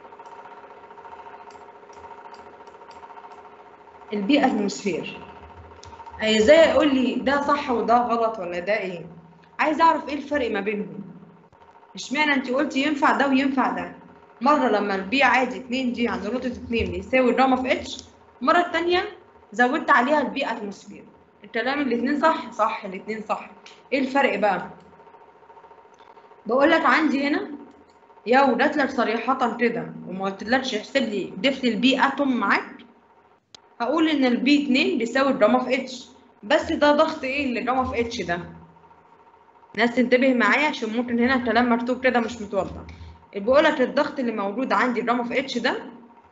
البي اتموسفير. ازاي اقول لي ده صح وده غلط ولا ده ايه؟ عايز اعرف ايه الفرق ما بينهم. اشمعنى انت قلتي ينفع ده وينفع ده؟ مره لما البي عادي اتنين دي عند نقطه اتنين بيساوي دراما في اتش، المره الثانيه زودت عليها البي اتموسفير. الكلام الاثنين صح؟ صح الاثنين صح. ايه الفرق بقى؟ بقول لك عندي هنا لو جات لك صريحه كده وما قلتلكش احسب لي ضيف لي البي اتوم معاك هقول ان البي اتنين بيساوي دراما في اتش. بس ده ضغط ايه اللي دراما في اتش ده؟ ناس تنتبه معايا عشان ممكن هنا الكلام مكتوب كده مش متوضح. بقول لك الضغط اللي موجود عندي دراما في اتش ده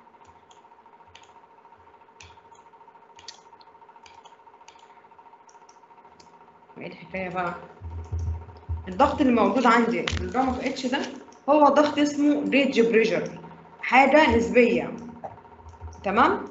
ايه الحكايه بقى؟ الضغط اللي موجود عندي الدراما في اتش ده هو ضغط اسمه ريدج بريشر، حاجه نسبيه. تمام.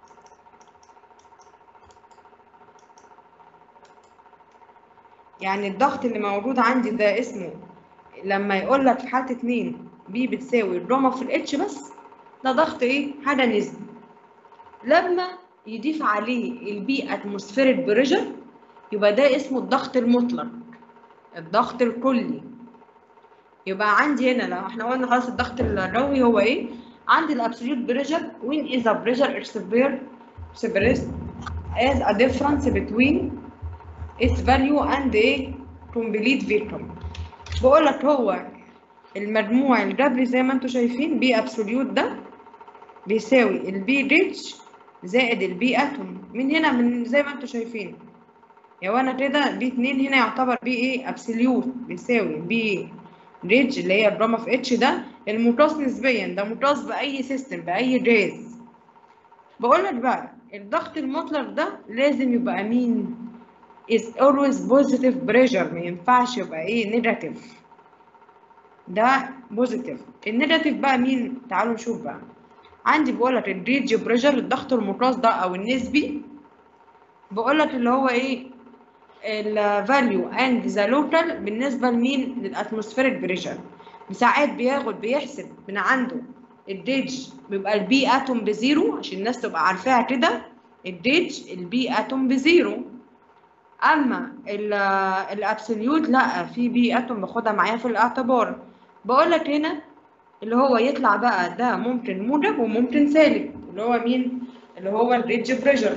يعني الضغط اللي موجود عندي ده اسمه لما يقول لك في حاله اتنين بي بتساوي الدراما في الاتش بس ده ضغط ايه حاجه نسبي. لما يضيف عليه البي اتموسفيريك بريشر، يبقى ده اسمه الضغط المطلق، الضغط الكلي. يبقى عندي هنا لو احنا قلنا خلاص الضغط الجوي هو ايه؟ عندي الابسوليوت بريشر when is the pressure expressed as a difference between its value and a complete vacuum. بقول لك هو المجموع الجبري زي ما انتم شايفين بي ابسوليوت ده بيساوي البي ريتش زائد البي اتوم من هنا، من زي ما انتم شايفين. يبقى انا كده بي اتنين هنا يعتبر بي ايه ابسوليوت بيساوي بي ريتش اللي هي جرام في اتش، ده المقاس نسبيا، ده مقاس باي سيستم باي جهاز. بقول لك بقى الضغط المطلق ده لازم يبقى مين؟ is always positive pressure، ما ينفعش يبقى ايه نيجاتيف، ده بوزيتيف. النيجاتيف بقى مين؟ تعالوا نشوف بقى. عندي بقول لك الريدج بريشر الضغط المقاس ده او النسبي، بقول لك اللي هو ايه الفاليو اند ذا لوكال بالنسبه لمين؟ للاتموسفيريك بريشر. ساعات بياخد بيحسب من عنده الديج بيبقى البي اتوم بزيرو عشان الناس تبقى عارفاها كده، الديج البي اتوم بزيرو. اما الابسوليوت لا، في بي اتوم باخدها معايا في الاعتبار. بقول لك هنا اللي هو يطلع بقى ده ممكن موجب وممكن سالب، اللي هو مين؟ اللي هو الريدج بريشر.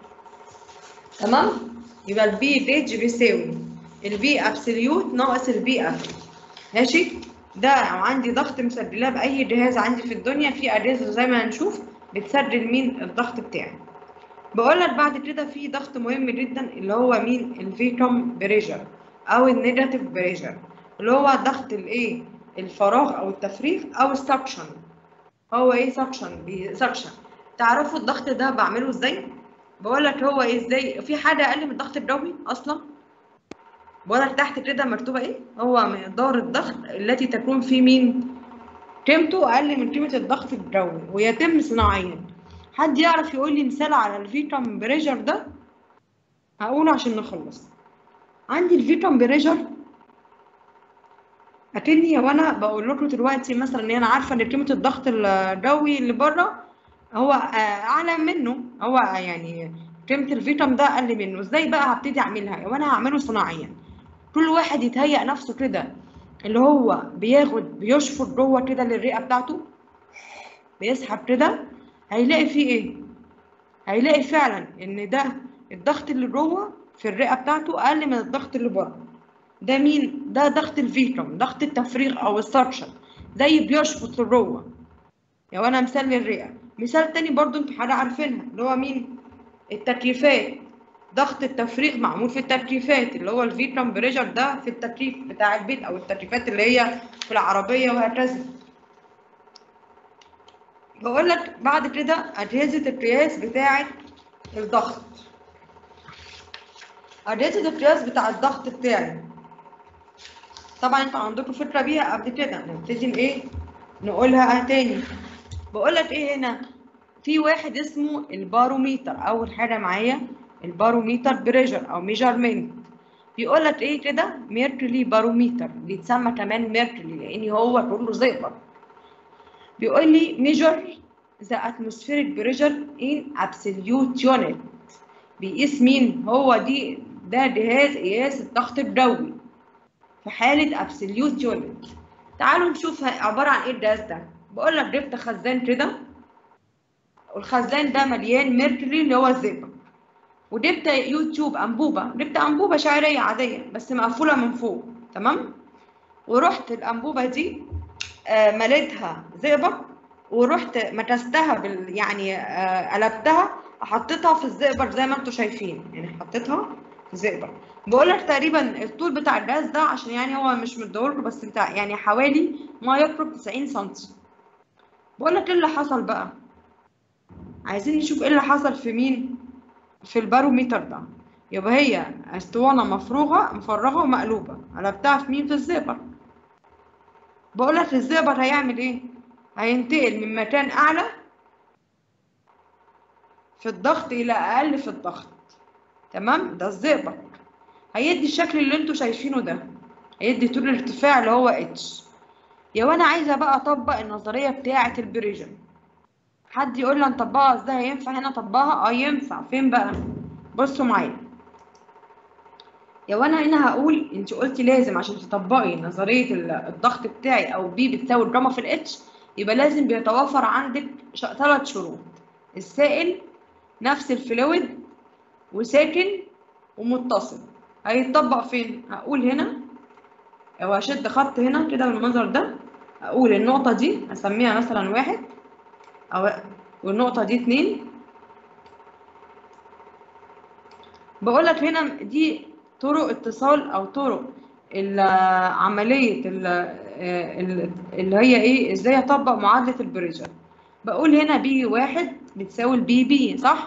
تمام؟ يبقى البي ريدج بيساوي البي ابسوليوت ناقص البي اتوم. ماشي؟ ده عندي ضغط مسجلاه باي جهاز عندي في الدنيا، في اجهزه زي ما هنشوف بتسجل مين الضغط بتاعي. بقول لك بعد كده في ضغط مهم جدا اللي هو مين؟ الفيكوم بريشر او النيجاتيف بريشر، اللي هو ضغط الايه؟ الفراغ او التفريغ او السكشن. هو ايه سكشن؟ بيسكشن. تعرفوا الضغط ده بعمله ازاي؟ بقول لك هو ايه ازاي؟ في حاجه اقل من الضغط الجوي اصلا؟ بقول لك تحت كده مكتوبه ايه؟ هو مقدار الضغط التي تكون في مين؟ قيمته اقل من قيمه الضغط الجوي ويتم صناعيا. حد يعرف يقول لي مثال على الفيكوم بريشر ده؟ هقوله عشان نخلص. عندي الفيكوم بريشر اكني وانا بقول لكم دلوقتي مثلا ان انا عارفه ان قيمه الضغط الجوي اللي بره هو اعلى منه، هو يعني قيمه الفيكوم ده اقل منه. ازاي بقى هبتدي اعملها؟ وانا هعمله صناعيا. كل واحد يتهيأ نفسه كده اللي هو بياخد بيشفط جوه كده للرئه بتاعته، بيسحب كده، هيلاقي فيه ايه؟ هيلاقي فعلا ان ده الضغط اللي جوه في الرئه بتاعته اقل من الضغط اللي بره. ده مين؟ ده ضغط الفيكوم، ضغط التفريغ او السكشن، زي بيشفط لجوه. يعني انا مثال للرئه. مثال تاني برضو انتوا حاجه عارفينها اللي هو مين؟ التكييفات. ضغط التفريغ معمول في التكييفات اللي هو الفيكوم بريشر ده في التكييف بتاع البيت او التكييفات اللي هي في العربيه وهكذا. بقول لك بعد كده اجهزه القياس بتاعه الضغط. اجهزه القياس بتاع الضغط بتاعي طبعا انتوا عندكم فكره بيها قبل كده، نبتدي ايه نقولها تاني. بقول لك ايه هنا؟ في واحد اسمه الباروميتر. اول حاجه معايا الباروميتر بريشر او ميجرمنت. بيقول لك ايه كده؟ ميركوري باروميتر، بيتسمى كمان ميركوري لان هو كله زئبق. بيقول لي ميجر ذا اتموسفيريك بريشر ان ابسوليوت يونت. بيقيس مين؟ هو دي ده جهاز قياس الضغط الجوي في حاله ابسوليوت يونت. تعالوا نشوف عباره عن ايه الجهاز ده. بقول لك جبت خزان كده، والخزان ده مليان ميركوري اللي هو الزئبق، وجبت يوتيوب انبوبه، جبت انبوبه شعريه عاديه بس مقفوله من فوق، تمام؟ ورحت الانبوبه دي آه مليتها زئبق، ورحت مكستها بال يعني آه قلبتها حطيتها في الزئبق زي ما انتم شايفين، يعني حطيتها في زئبق. بقول لك تقريبا الطول بتاع الجهاز ده عشان يعني هو مش مديهولكم بس بتاع يعني حوالي ما يقرب تسعين سنتي. بقول لك ايه اللي حصل بقى؟ عايزين نشوف ايه اللي حصل في مين؟ في الباروميتر ده. يبقى هي اسطوانه مفروغه مفرغه ومقلوبه، قلبتها في مين؟ في الزئبق. بقول لك الزئبق هيعمل ايه؟ هينتقل من مكان اعلى في الضغط الى اقل في الضغط، تمام؟ ده الزئبق هيدي الشكل اللي انتوا شايفينه ده، هيدي طول الارتفاع اللي هو اتش. يا وانا عايزه بقى اطبق النظريه بتاعه البريشر. حد يقول لي نطبقها ازاي؟ ينفع هنا اطبقها؟ اه ينفع. فين بقى؟ بصوا معايا. لو انا هنا هقول انت قلتي لازم عشان تطبقي نظريه الضغط بتاعي او بي بتساوي الجاما في الاتش، يبقى لازم بيتوافر عندك ثلاث شروط: السائل، نفس الفلويد، وساكن ومتصل. هيتطبق فين؟ هقول هنا او هشد خط هنا كده بالمنظر ده، اقول النقطه دي هسميها مثلا واحد، او والنقطه دي اتنين. بقول لك هنا دي طرق اتصال او طرق عمليه اللي هي ايه، ازاي اطبق معادله البريشر. بقول هنا بي واحد بتساوي البي بي، صح؟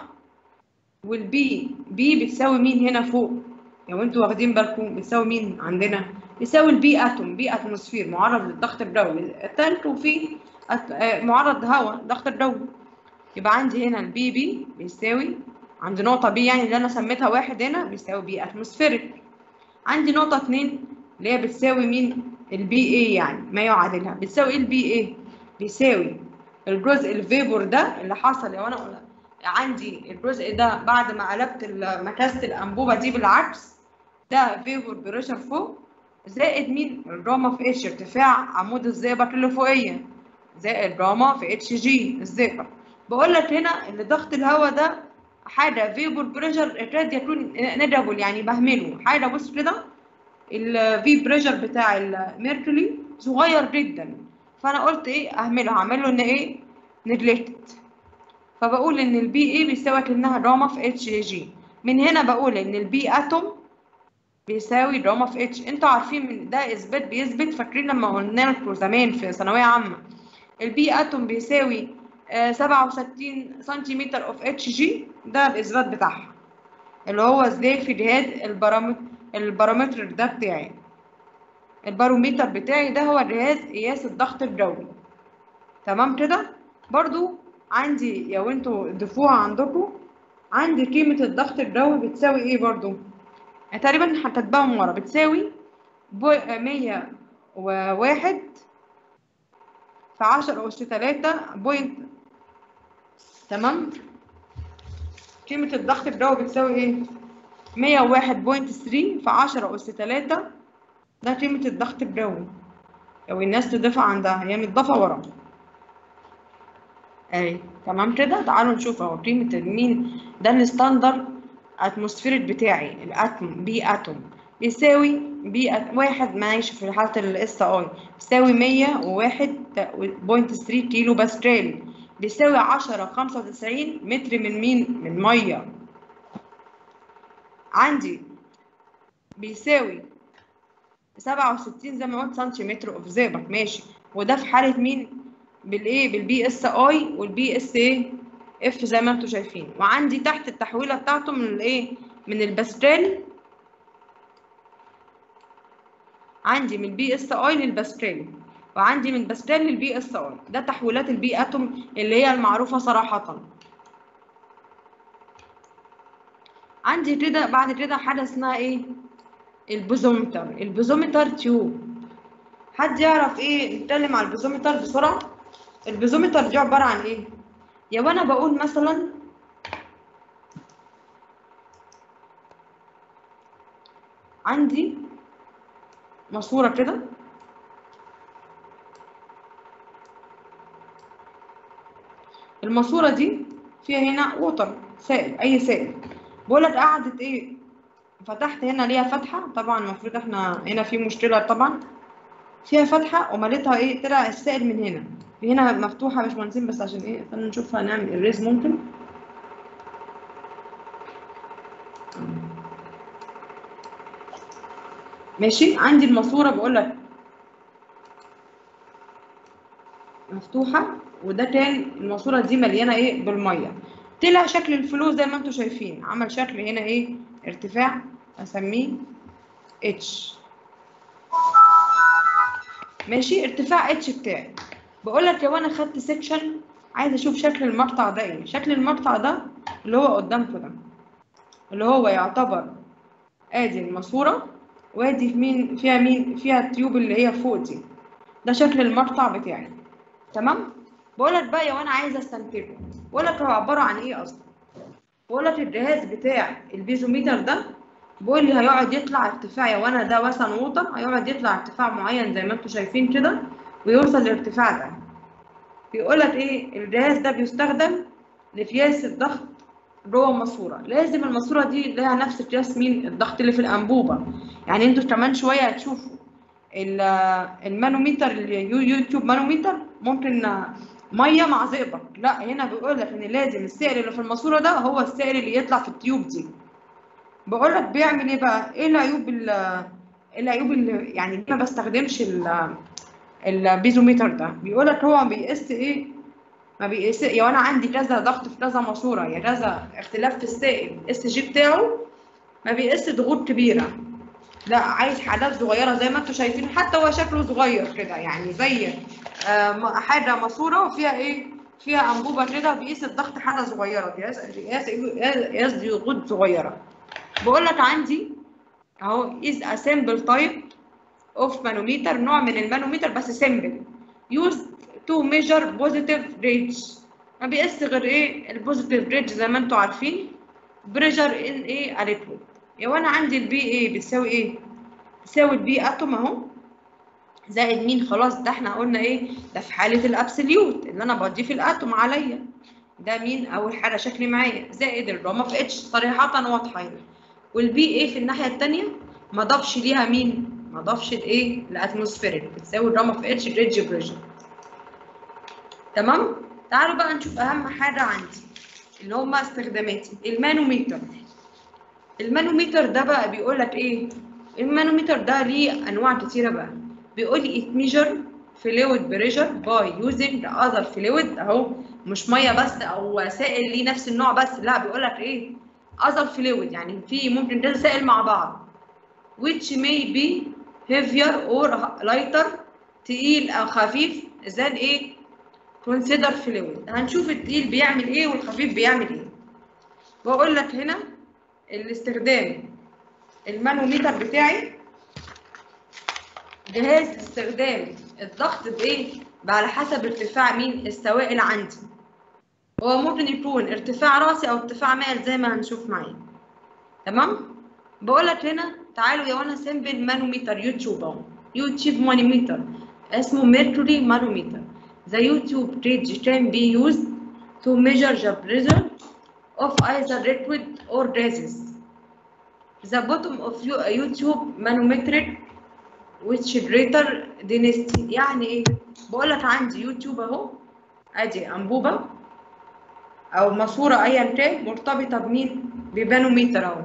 والبي بي بتساوي مين هنا فوق؟ لو انتوا واخدين بالكم بتساوي مين عندنا؟ بتساوي البي اتوم، بي اتموسفير معرض للضغط الجوي التلج، وفي معرض هواء ضغط الجوي. يبقى عندي هنا البي بي بيساوي عند نقطة بي يعني اللي أنا سميتها واحد هنا بيساوي بي اتموسفيريك. عندي نقطة اتنين اللي هي بتساوي مين؟ البي اي يعني ما يعادلها. بتساوي ايه البي اي؟ بيساوي الجزء الفيبور ده اللي حصل. لو أنا عندي الجزء ده بعد ما قلبت مكاسة الأنبوبة دي بالعكس، ده فيبور بريشر فوق، زائد مين؟ الجاما في اتش ارتفاع عمود الزئبق اللي فوقية، زائد جاما في اتش جي الزئبق. بقول لك هنا ان ضغط الهواء ده حاجه فيبور بريشر قد يكون ندبل يعني بهمله حاجه. بص كده الفي بريشر بتاع الميركوري صغير جدا، فانا قلت ايه اهمله، هعمل له ان ايه نجلكتد. فبقول ان البي اي بيساوي كانها جاما في اتش جي. من هنا بقول ان البي اتوم بيساوي جاما في اتش. انتوا عارفين من ده اثبات بيثبت، فاكرين لما قلنا لكم زمان في ثانويه عامه البي اتوم بيساوي سبعة وستين سنتيمتر اوف اتش جي؟ ده الاثبات بتاعها اللي هو ازاي في جهاز البارامتر البارامتر ده بتاعي، الباروميتر بتاعي ده هو جهاز قياس الضغط الجوي. تمام كده؟ برضو عندي لو انتوا ضيفوها عندكم، عندي قيمة الضغط الجوي بتساوي ايه برضو؟ تقريبا هكتبها من ورا. بتساوي مية وواحد في عشرة أس تلاتة بوينت. تمام؟ قيمة الضغط الجوي بتساوي ايه؟ مية وواحد بوينت ثري في عشرة أس تلاتة. ده قيمة الضغط الجوي لو الناس تضيفها عندها، هي متضافة ورا. اهي تمام كده. تعالوا نشوف اهو قيمة مين ده الستاندر اتموسفيريك بتاعي الاتوم بي اتوم بيساوي بي واحد ماشي في حالة الاس اي بيساوي مية وواحد بوينت ثري كيلو باسكال، بيساوي عشرة خمسة وتسعين متر من مين؟ من مية. عندي بيساوي سبعة وستين زي ما قلت سنتيمتر اوف زئبق، ماشي. وده في حالة مين؟ بالايه؟ بالبي اس اي والبي اس ايه اف زي ما انتم شايفين. وعندي تحت التحويله بتاعته من الايه؟ من الباسكال. عندي من البي اس اي للباسكال، وعندي من باسكال للبي اس اي. ده تحويلات البي اتوم اللي هي المعروفه صراحه. عندي كده بعد كده حاجه اسمها ايه؟ البوزومتر. البوزومتر تيوب. حد يعرف ايه نتكلم على البوزومتر بسرعه؟ البوزومتر دي عباره عن ايه؟ يا وانا بقول مثلا عندي ماسوره كده، الماسوره دي فيها هنا ووتر سائل، اي سائل. بقول لك قعدت ايه؟ فتحت هنا ليها فتحه، طبعا المفروض احنا هنا في مشكله طبعا، فيها فتحه ومليتها ايه؟ طلع السائل من هنا. هنا مفتوحه يا باشمهندسين بس عشان ايه؟ خلينا نشوفها نعمل الريز ممكن. ماشي. عندي الماسوره بقول لك مفتوحه، وده كان الماسوره دي مليانه ايه؟ بالميه. طلع شكل الفلو زي ما انتم شايفين، عمل شكل هنا ايه؟ ارتفاع اسميه اتش. ماشي. ارتفاع اتش بتاعي. بقول لك لو انا خدت سيكشن عايز اشوف شكل المقطع ده ايه. شكل المقطع ده اللي هو قدامكم ده، اللي هو يعتبر ادي الماسوره، وادي في مين فيها مين فيها التيوب اللي هي فوق دي. ده شكل المقطع بتاعي. تمام. بقول لك بقى وانا عايزه استنتجه، بقول لك هو عباره عن ايه اصلا؟ بقول لك الجهاز بتاع البيزوميتر ده بيقول لي هيقعد يطلع ارتفاع، يا وانا ده مثلا ووتر هيقعد يطلع ارتفاع معين زي ما انتم شايفين كده ويوصل للارتفاع ده. بيقول لك ايه؟ الجهاز ده بيستخدم لقياس الضغط جوه ماسوره، لازم الماسوره دي لها نفس قياس مين؟ الضغط اللي في الانبوبه. يعني انتوا كمان شويه هتشوفوا المانوميتر، اليوتيوب مانوميتر ممكن ميه مع زئبق، لا هنا بيقول لك ان لازم السائل اللي في الماسوره ده هو السائل اللي يطلع في التيوب دي. بقول لك بيعمل ايه بقى؟ ايه العيوب ايه العيوب اللي يعني ما بستخدمش البيزوميتر ده؟ بيقول لك هو بيقيس ايه؟ ما بيقيس يا وانا عندي كذا ضغط في كذا ماسوره، يا كذا اختلاف في السائل اس جي بتاعه، ما بيقيس ضغوط كبيره، لا عايز حاجات صغيره زي ما انتم شايفين. حتى هو شكله صغير كده، يعني زي آه حاجه ماسوره وفيها ايه؟ فيها انبوبه كده بيقيس الضغط، حاجه صغيره قياس قياس ضغوط صغيره. بقول لك عندي اهو is a simple type of manometer، نوع من المانوميتر بس simple used to measure positive range، ما بيقيس غير ايه؟ البوزيتيف رينج زي ما انتم عارفين. بريشر ان ايه؟ اليكويد. يا وانا عندي البي ايه بتساوي ايه؟ تساوي البي اتوم اهو زائد مين؟ خلاص ده احنا قلنا ايه؟ ده في حاله الابسوليوت اللي انا بضيف الاتوم عليا، ده مين؟ اول حاجه شكلي معايا زائد الرامه في اتش، صريحه واضحه هنا. والبي ايه في الناحيه الثانيه ما ضافش ليها مين؟ ما ضافش الايه؟ الاتموسفيريك، بتساوي الرامه في اتش ريدج بريشر. تمام؟ تعالوا بقى نشوف اهم حاجه عندي اللي هم استخداماتي. المانوميتر. المانوميتر ده بقى بيقول لك ايه؟ المانوميتر ده ليه انواع كتيره بقى. بيقول لي it measure fluid pressure by using other fluid، اهو مش ميه بس او سائل ليه نفس النوع بس، لا بيقول لك ايه؟ other fluid، يعني في ممكن كذا سائل مع بعض which may be heavier or lighter، تقيل او خفيف than ايه؟ consider fluid. هنشوف التقيل بيعمل ايه والخفيف بيعمل ايه. بقول لك هنا الاستخدام المانوميتر بتاعي جهاز استخدام الضغط بايه؟ على حسب ارتفاع مين؟ السوائل عندي. هو ممكن يكون ارتفاع راسي او ارتفاع مائل زي ما هنشوف معايا. تمام؟ بقول لك هنا تعالوا يا وانا سامبل مانوميتر يوتيوب اهو، يوتيوب مانوميتر اسمه ميركوري مانوميتر. The YouTube gauge can be used to measure the pressure of either liquid or gases. The bottom of YouTube manometric which greater density. يعني ايه؟ بقول لك عندي يوتيوب اهو، ادي انبوبه او ماسوره ايا كان مرتبطه بمين؟ بمانوميتر اهو.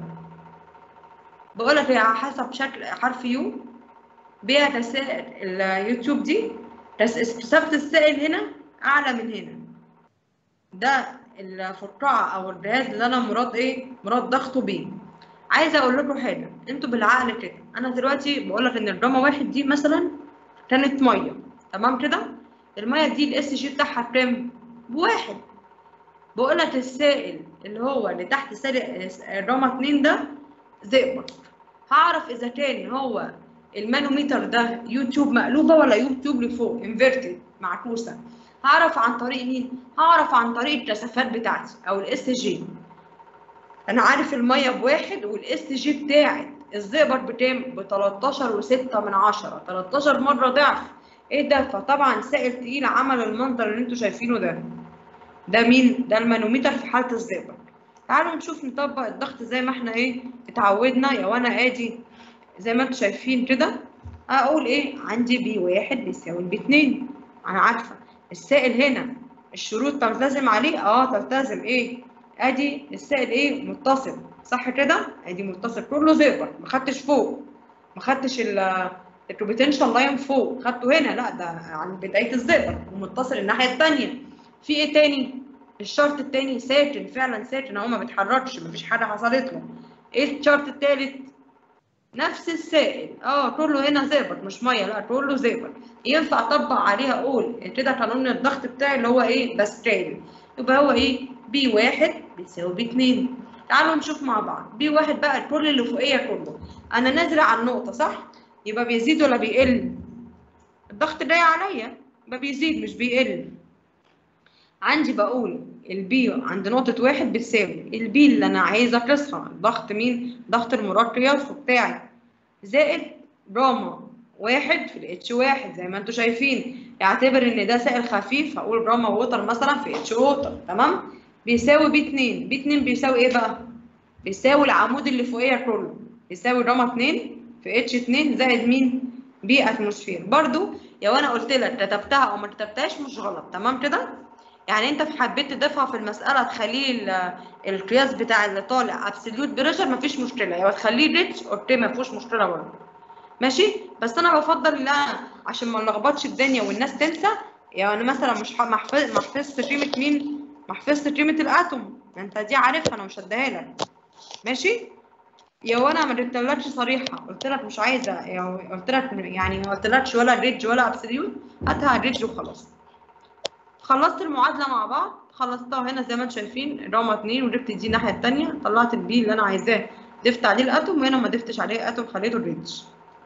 بقول لك هي على حسب شكل حرف يو بيها تسائل اليوتيوب دي، كثافه السائل هنا اعلى من هنا. ده الفقاعه او الجهاز اللي انا مراد ايه؟ مراد ضغطه بيه. عايزه اقول لكم حاجه، انتوا بالعقل كده، انا دلوقتي بقول لك ان الجرامه واحد دي مثلا كانت ميه، تمام كده؟ الميه دي الاس جي بتاعها كام؟ بواحد. بقول لك السائل اللي هو اللي تحت سائل الجرامه اتنين ده زئبق. هعرف اذا كان هو المانوميتر ده يوتيوب مقلوبه ولا يوتيوب لفوق انفيرتد معكوسه. هعرف عن طريق مين؟ هعرف عن طريق الكثافات بتاعتي او الاس جي. انا عارف الميه بواحد والاس جي بتاعت الزئبق بكام؟ ب تلتاشر وستة من عشرة، تلتاشر مره ضعف. ايه ده؟ فطبعا سائل تقيل عمل المنظر اللي انتوا شايفينه ده. ده مين؟ ده المانوميتر في حاله الزئبق. تعالوا نشوف نطبق الضغط زي ما احنا ايه اتعودنا. يا وانا ادي زي ما انتوا شايفين كده، اقول ايه؟ عندي بي واحد بيساوي بي اتنين. انا عارفه السائل هنا الشروط تلتزم عليه، اه تلتزم. ايه؟ ادي السائل ايه؟ متصل، صح كده؟ ادي متصل كله زئبق، ما خدتش فوق، ما خدتش البوتنشال لاين فوق، خدته هنا، لا ده عن بدايه الزئبق ومتصل الناحيه الثانيه. في ايه تاني؟ الشرط الثاني ساكن، فعلا ساكن اهو ما بيتحركش، ما فيش حاجه حصلت له. ايه الشرط الثالث؟ نفس السائل، اه كله هنا زئبق مش ميه، لا كله زئبق. ينفع اطبق عليها اقول كده قانون الضغط بتاعي اللي هو ايه؟ باسكال. يبقى هو ايه؟ بي واحد بيساوي بي اتنين. تعالوا نشوف مع بعض. بي واحد بقى الكل اللي فوقيه كله، انا نازله على النقطه صح؟ يبقى بيزيد ولا بيقل؟ الضغط جاي عليا، يبقى بيزيد مش بيقل. عندي بقول البي عند نقطة واحد بتساوي البي اللي أنا عايزة أقيسها ضغط مين؟ ضغط المراد قياسه بتاعي زائد راما واحد في الاتش واحد زي ما انتوا شايفين. اعتبر إن ده سائل خفيف، هقول راما ووتر مثلا في اتش ووتر، تمام؟ بيساوي بي اتنين، بي اتنين بيساوي إيه بقى؟ بيساوي العمود اللي فوقيه كله، بيساوي راما اتنين في اتش اتنين زائد مين؟ بي اتموسفير. برضو لو أنا قلت لك كتبتها أو ما كتبتهاش مش غلط، تمام كده؟ يعني انت حبيت تضيفها في المساله تخليه القياس بتاع اللي طالع ابسوليوت بريشر مفيش مشكله، يا تخليه ريتش اوكي مفيش مشكله برضه، ماشي؟ بس انا بفضل ان انا عشان ما نلخبطش الدنيا والناس تنسى، يعني مثلا مش ما حفظتش قيمه مين؟ ما حفظتش قيمه الاتوم، انت دي عارفها انا مش هديها لك، ماشي؟ يا وانا ما جبتلكش صريحه قلت لك مش عايزه، يعني قلت لك يعني ما قلتلكش ولا ريتش ولا ابسوليوت، هاتها ريتش وخلاص. خلصت المعادله مع بعض، خلصتها هنا زي ما انتم شايفين راما اتنين وجبت دي الناحيه الثانيه، طلعت البي اللي انا عايزاه، ضفت عليه الاتوم، وهنا ما ضفتش عليه اتوم خليته الريتش.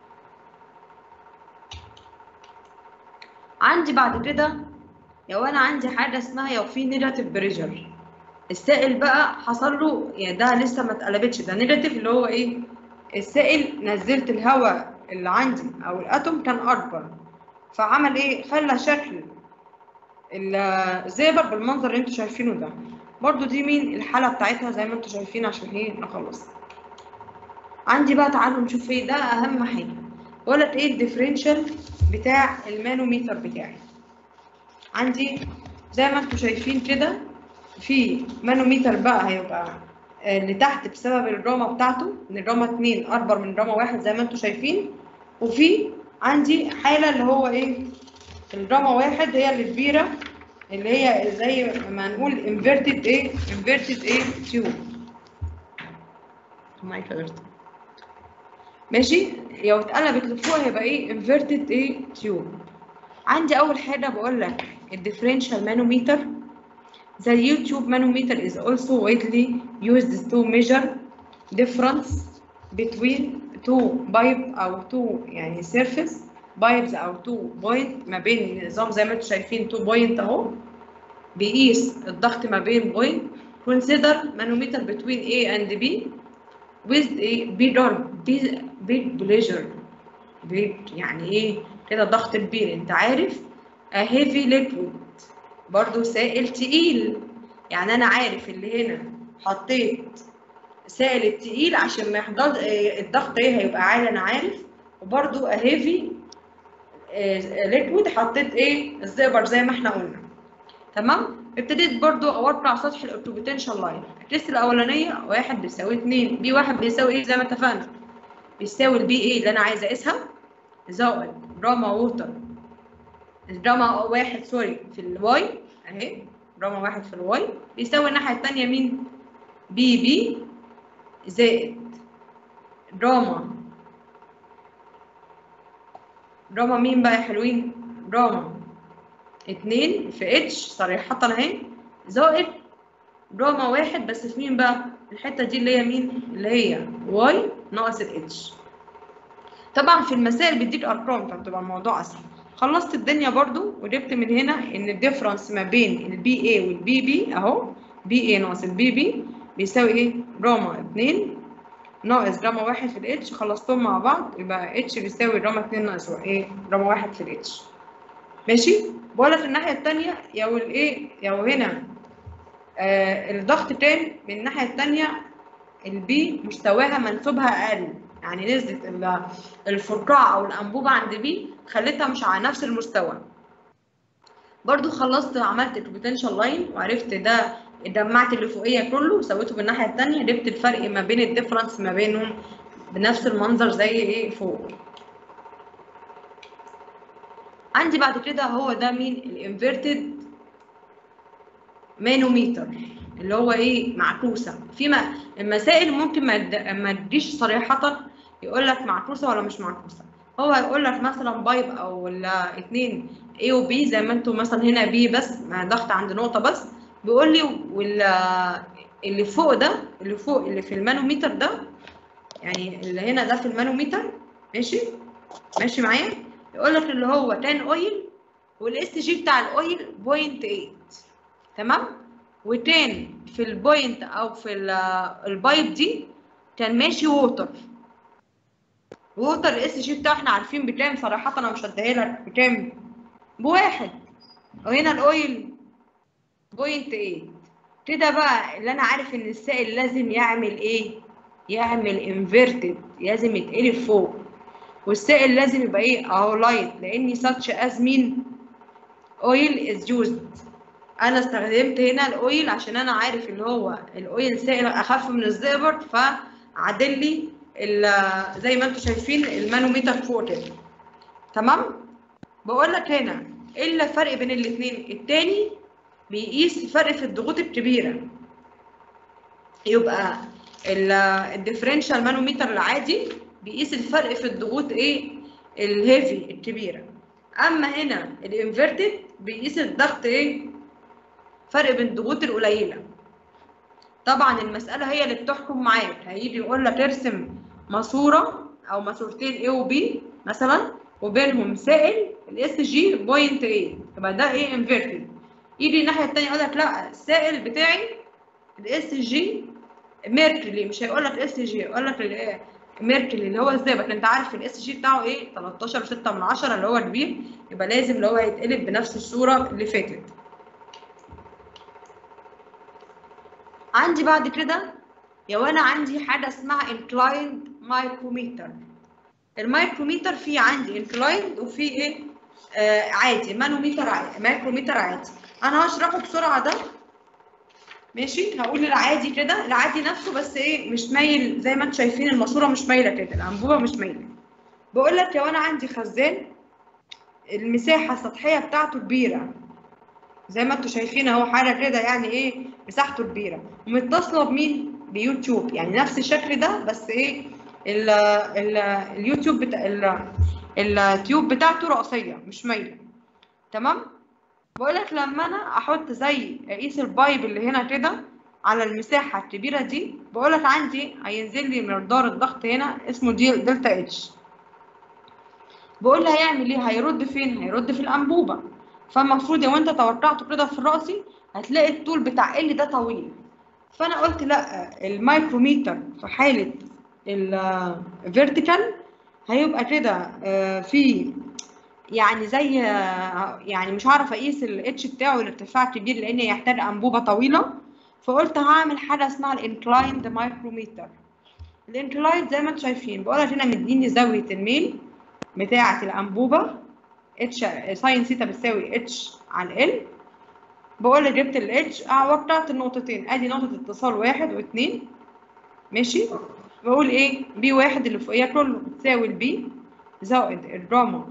عندي بعد كده لو انا عندي حاجه اسمها لو في نيجاتيف بريشر، السائل بقى حصل له يعني ده لسه ما اتقلبتش، ده نيجاتيف اللي هو ايه؟ السائل نزلت الهواء اللي عندي او الاتوم كان اكبر، فعمل ايه؟ خلى شكل الزئبق بالمنظر اللي انتوا شايفينه ده. برضو دي مين الحاله بتاعتها زي ما انتوا شايفين عشان ايه نخلص. عندي بقى تعالوا نشوف ايه ده اهم حاجه، بقول لك ايه الديفرنشال بتاع المانوميتر بتاعي. عندي زي ما انتوا شايفين كده في مانوميتر بقى هيبقى اللي تحت بسبب الراما بتاعته، ان الراما اتنين اكبر من راما واحد زي ما انتوا شايفين، وفي عندي حاله اللي هو ايه؟ الراما واحد هي اللي كبيره، اللي هي زي ما نقول inverted ايه؟ inverted ايه؟ tube. ماشي؟ لو اتقلبت لفوق هيبقى ايه؟ inverted ايه؟ tube. عندي أول حاجة بقول لك الديفرنشال مانوميتر. The YouTube manometer is also widely used to measure difference between two pipe أو two يعني surface pipes أو two point ما بين نظام زي ما انتم شايفين two point أهو. بيقيس الضغط ما بين بوينت. Consider manometer between A and B with a bigger big pleasure. big يعني ايه كده ضغط كبير، انت عارف a heavy liquid برضو سائل تقيل، يعني انا عارف اللي هنا حطيت سائل التقيل عشان ما يحضر الضغط ايه هيبقى عالي، انا عارف. وبرضو a heavy liquid حطيت ايه الزئبق زي ما احنا قلنا، تمام. ابتديت برضو اوقع سطح الاوكتوبوتنشال لاين. التست الاولانيه واحد بيساوي اتنين، بي واحد بيساوي ايه زي ما اتفقنا؟ بيساوي البي ايه اللي انا عايزه اقيسها زائد راما ووتر راما واحد سوري في الواي اهي، راما واحد في الواي بيساوي الناحيه الثانيه مين؟ بي بي زائد راما راما مين بقى يا حلوين؟ راما اتنين في اتش صريحة اهي زائد راما واحد بس في مين بقى؟ الحتة دي اللي هي مين؟ اللي هي واي ناقص الاتش. طبعا في المسائل بيديك ارقام فبتبقى الموضوع اسهل. خلصت الدنيا برضو وجبت من هنا ان الديفرنس ما بين البي اي والبي بي اهو، بي اي ناقص البي بي بيساوي ايه؟ راما اتنين ناقص راما واحد في الاتش. خلصتهم مع بعض يبقى اتش بيساوي راما اتنين ناقص ايه؟ راما واحد في الاتش. ماشي؟ بقول لك الناحيه الثانيه يو الايه يو هنا آه الضغط تاني من الناحيه الثانيه البي مستواها منسوبها اقل، يعني نزلت الفرقعه او الانبوبه عند بي خليتها مش على نفس المستوى. برضو خلصت عملت البوتنشال لاين وعرفت ده جمعت اللي فوقيه كله وسويته بالناحيه الثانيه، جبت الفرق ما بين الديفرنس ما بينهم بنفس المنظر زي ايه فوق. عندي بعد كده هو ده مين؟ الانفيرتد مانوميتر اللي هو ايه؟ معكوسه. في المسائل ممكن ما تجيش صريحه يقول لك معكوسه ولا مش معكوسه، هو هيقول لك مثلا بايب او ولا اتنين A و B زي ما انتم مثلا هنا B بس مع ضغط عند نقطه بس، بيقول لي ولا اللي فوق ده اللي فوق اللي في المانوميتر ده يعني اللي هنا ده في المانوميتر ماشي ماشي معايا، يقول لك اللي هو تان اويل والاس جي بتاع الاويل بوينت تمانية. تمام. وتاني في البوينت او في البايب دي كان ماشي ووتر. ووتر الاس جي بتاعه احنا عارفين بكام صراحه، انا مش هديها لك بكام، بواحد. وهنا الاويل بوينت تمانية. كده بقى اللي انا عارف ان السائل لازم يعمل ايه؟ يعمل انفيرتد، لازم يتقلب فوق. والسائل لازم يبقى ايه؟ اهو لايت، لاني such as مين؟ اويل از يوزد. انا استخدمت هنا الاويل عشان انا عارف ان هو الاويل سائل اخف من الزئبق، فعدل لي زي ما انتم شايفين المانوميتر فوق كده. تمام. بقول لك هنا ايه اللي الفرق بين الاثنين؟ التاني بيقيس فرق في الضغوط الكبيره، يبقى الديفرنشال مانوميتر العادي بيقيس الفرق في الضغوط ايه؟ الهيفي الكبيره. اما هنا الانفيرتد بيقيس الضغط ايه؟ فرق بين الضغوط القليله. طبعا المساله هي اللي بتحكم معاك، هيجي يقول لك ارسم ماسوره او ماسورتين A و B مثلا وبينهم سائل الاس جي بوينت تمانية، يبقى ده ايه؟ انفيرتد. يجي الناحيه الثانيه يقول لك لا السائل بتاعي الاس جي ميركلي، مش هيقول لك اس جي، يقول لك الايه؟ ميركلي اللي هو الزئبق. انت عارف الاس جي بتاعه ايه؟ تلتاشر وستة من عشرة اللي هو كبير، يبقى لازم اللي هو يتقلب بنفس الصوره اللي فاتت. عندي بعد كده لو انا عندي حاجه اسمها انكلايند مايكروميتر. المايكروميتر فيه عندي انكلايند وفيه ايه؟ آه عادي، مانوميتر عادي، مايكروميتر عادي. انا هشرحه بسرعه ده ماشي. هقول العادي كده، العادي نفسه بس ايه؟ مش مايل زي ما انتم شايفين، الماسوره مش مايله كده، الانبوبه مش مايله. بقول لك لو انا عندي خزان المساحه السطحيه بتاعته كبيره زي ما انتم شايفين اهو، حاجه كده يعني ايه؟ مساحته كبيره ومتصله بمين؟ بيوتيوب، يعني نفس الشكل ده بس ايه؟ ال ال اليوتيوب بتاع ال التيوب بتاعته رأسيه مش مايله. تمام. بقول لك لما انا احط زي اقيس البايب اللي هنا كده على المساحه الكبيره دي، بقول لك عندي هينزل لي مقدار الضغط هنا اسمه دي دلتا اتش. بقول له هيعمل ايه؟ هيرد فين؟ هيرد في الانبوبه. فالمفروض لو انت توقعته كده في الرأسي هتلاقي الطول بتاع ال ده طويل. فانا قلت لا، المايكروميتر في حاله الفيرتيكال هيبقى كده في يعني زي يعني مش هعرف اقيس الاتش بتاعه الارتفاع كبير لان يحتاج انبوبه طويله. فقلت هعمل حاجه اسمها الانكلايند مايكروميتر. الانكلايند زي ما انتم شايفين بقول لك هنا مديني زاويه الميل بتاعه الانبوبه اتش ساين ثيتا بتساوي اتش على ال. بقول لك جبت الاتش وقطعت النقطتين، ادي نقطه اتصال واحد واثنين ماشي. بقول ايه؟ بي واحد اللي فوقيها كله بتساوي البي زائد الجاما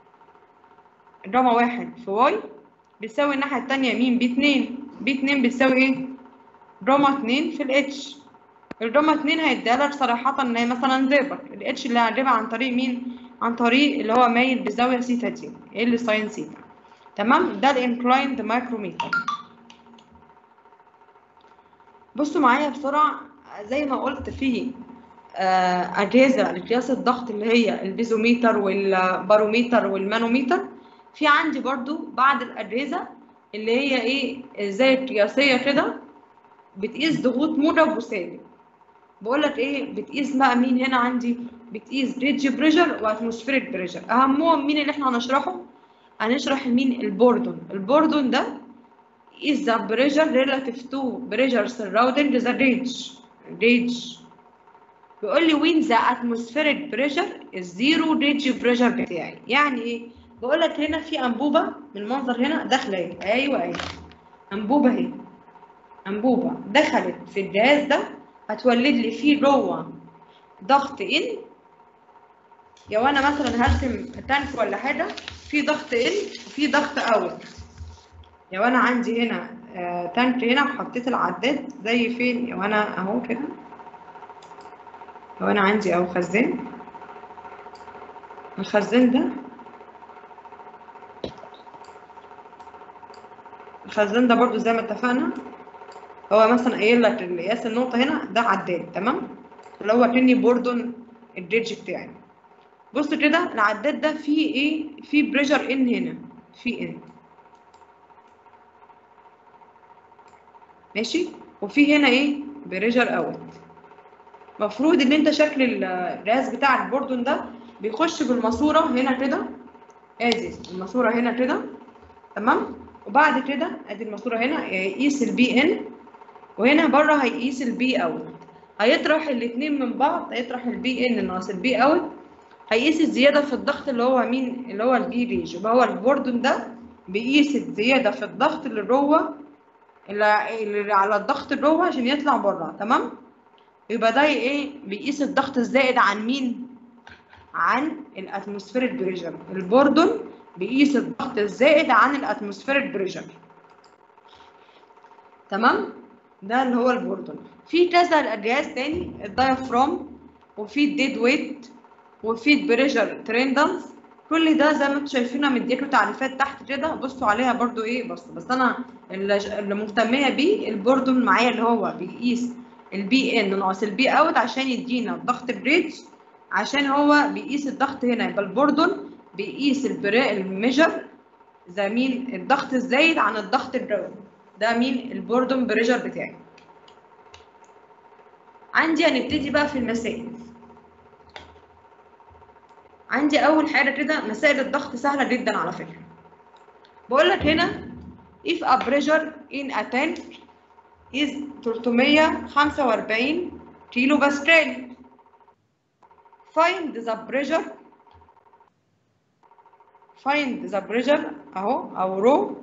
جاما واحد في واي بتساوي الناحية التانية مين؟ بي اتنين. بي اتنين بتساوي ايه؟ جاما اتنين في الاتش. الجاما اتنين هيديها لك صراحة ان هي مثلا زئبق، الاتش اللي هجيبها عن طريق مين؟ عن طريق اللي هو مايل بزاوية سيتا دي اللي ساين سيتا. تمام؟ ده الانكلايند مايكروميتر. بصوا معايا بسرعة، زي ما قلت فيه آه أجهزة لقياس الضغط اللي هي البيزوميتر والباروميتر والمانوميتر، في عندي برضو بعض الأجهزة اللي هي ايه زي القياسية كده بتقيس ضغوط موجب وسالب. بقول لك ايه بتقيس بقى مين هنا عندي؟ بتقيس ريدج بريشر واتموسفيريك بريشر. اهمهم مين اللي احنا هنشرحه؟ هنشرح مين؟ البوردون. البوردون ده is the pressure relative to pressure surrounding the ridge. ridge بيقول لي when the atmospheric pressure is zero ridge pressure بتاعي. يعني ايه؟ بقول لك هنا في انبوبه من المنظر هنا داخله اهي، ايوه اهي انبوبه اهي، انبوبه دخلت في الجهاز ده هتولد لي فيه جوه ضغط ان. لو انا مثلا هرسم تانك ولا حاجه في ضغط ان وفي ضغط اوت. لو انا عندي هنا آه تانك هنا وحطيت العداد زي فين؟ لو انا اهو كده، لو انا عندي اهو خزان، الخزان ده الخزان ده برضو زي ما اتفقنا هو مثلا قايل لك قياس النقطه هنا ده عداد. تمام؟ اللي هو كاني بوردون الدريدج بتاعي. بص كده العداد ده فيه ايه؟ فيه بريشر ان هنا، فيه ان ماشي. وفي هنا ايه بريشر اوت. المفروض ان انت شكل الراس بتاع البوردون ده بيخش بالماسوره هنا كده، ادي الماسوره هنا كده تمام، وبعد كده ادي الماسوره هنا يقيس البي ان، وهنا بره هيقيس البي اوت، هيطرح الاثنين من بعض، هيطرح البي ان ناقص البي اوت، هيقيس الزياده في الضغط اللي هو مين؟ اللي هو البي ريج. يبقى هو البوردون ده بيقيس الزياده في الضغط اللي جوه، اللي على الضغط جوه عشان يطلع بره تمام. يبقى ده ايه؟ بيقيس الضغط الزائد عن مين؟ عن الاتموسفيريك بريشر. البوردون بيقيس الضغط الزائد عن الاتموسفيريك بريشر تمام. ده اللي هو البوردون. في كذا اجهزه تاني، الدايفرام، وفي الديد ويت، وفي البريشر تريندنس. كل ده زي ما انتم شايفينها مديكوا تعريفات تحت كده، بصوا عليها برضو ايه بص. بس انا اللي مهتميه بيه البوردون معايا، اللي هو بيقيس البي ان ناقص البي اوت عشان يدينا الضغط بريدج، عشان هو بيقيس الضغط هنا. يبقى البوردون بيقيس الميجر زي مين؟ الضغط الزايد عن الضغط الجوي. ده مين؟ البوردون بريشر بتاعي. عندي هنبتدي بقى في المسائل. عندي اول حاجه كده مسائل الضغط سهله جدا على فكره. بقول لك هنا if a pressure in a tank is ثلاثمية وخمسة وأربعين كيلو باسكال find the pressure find the pressure اهو او رو.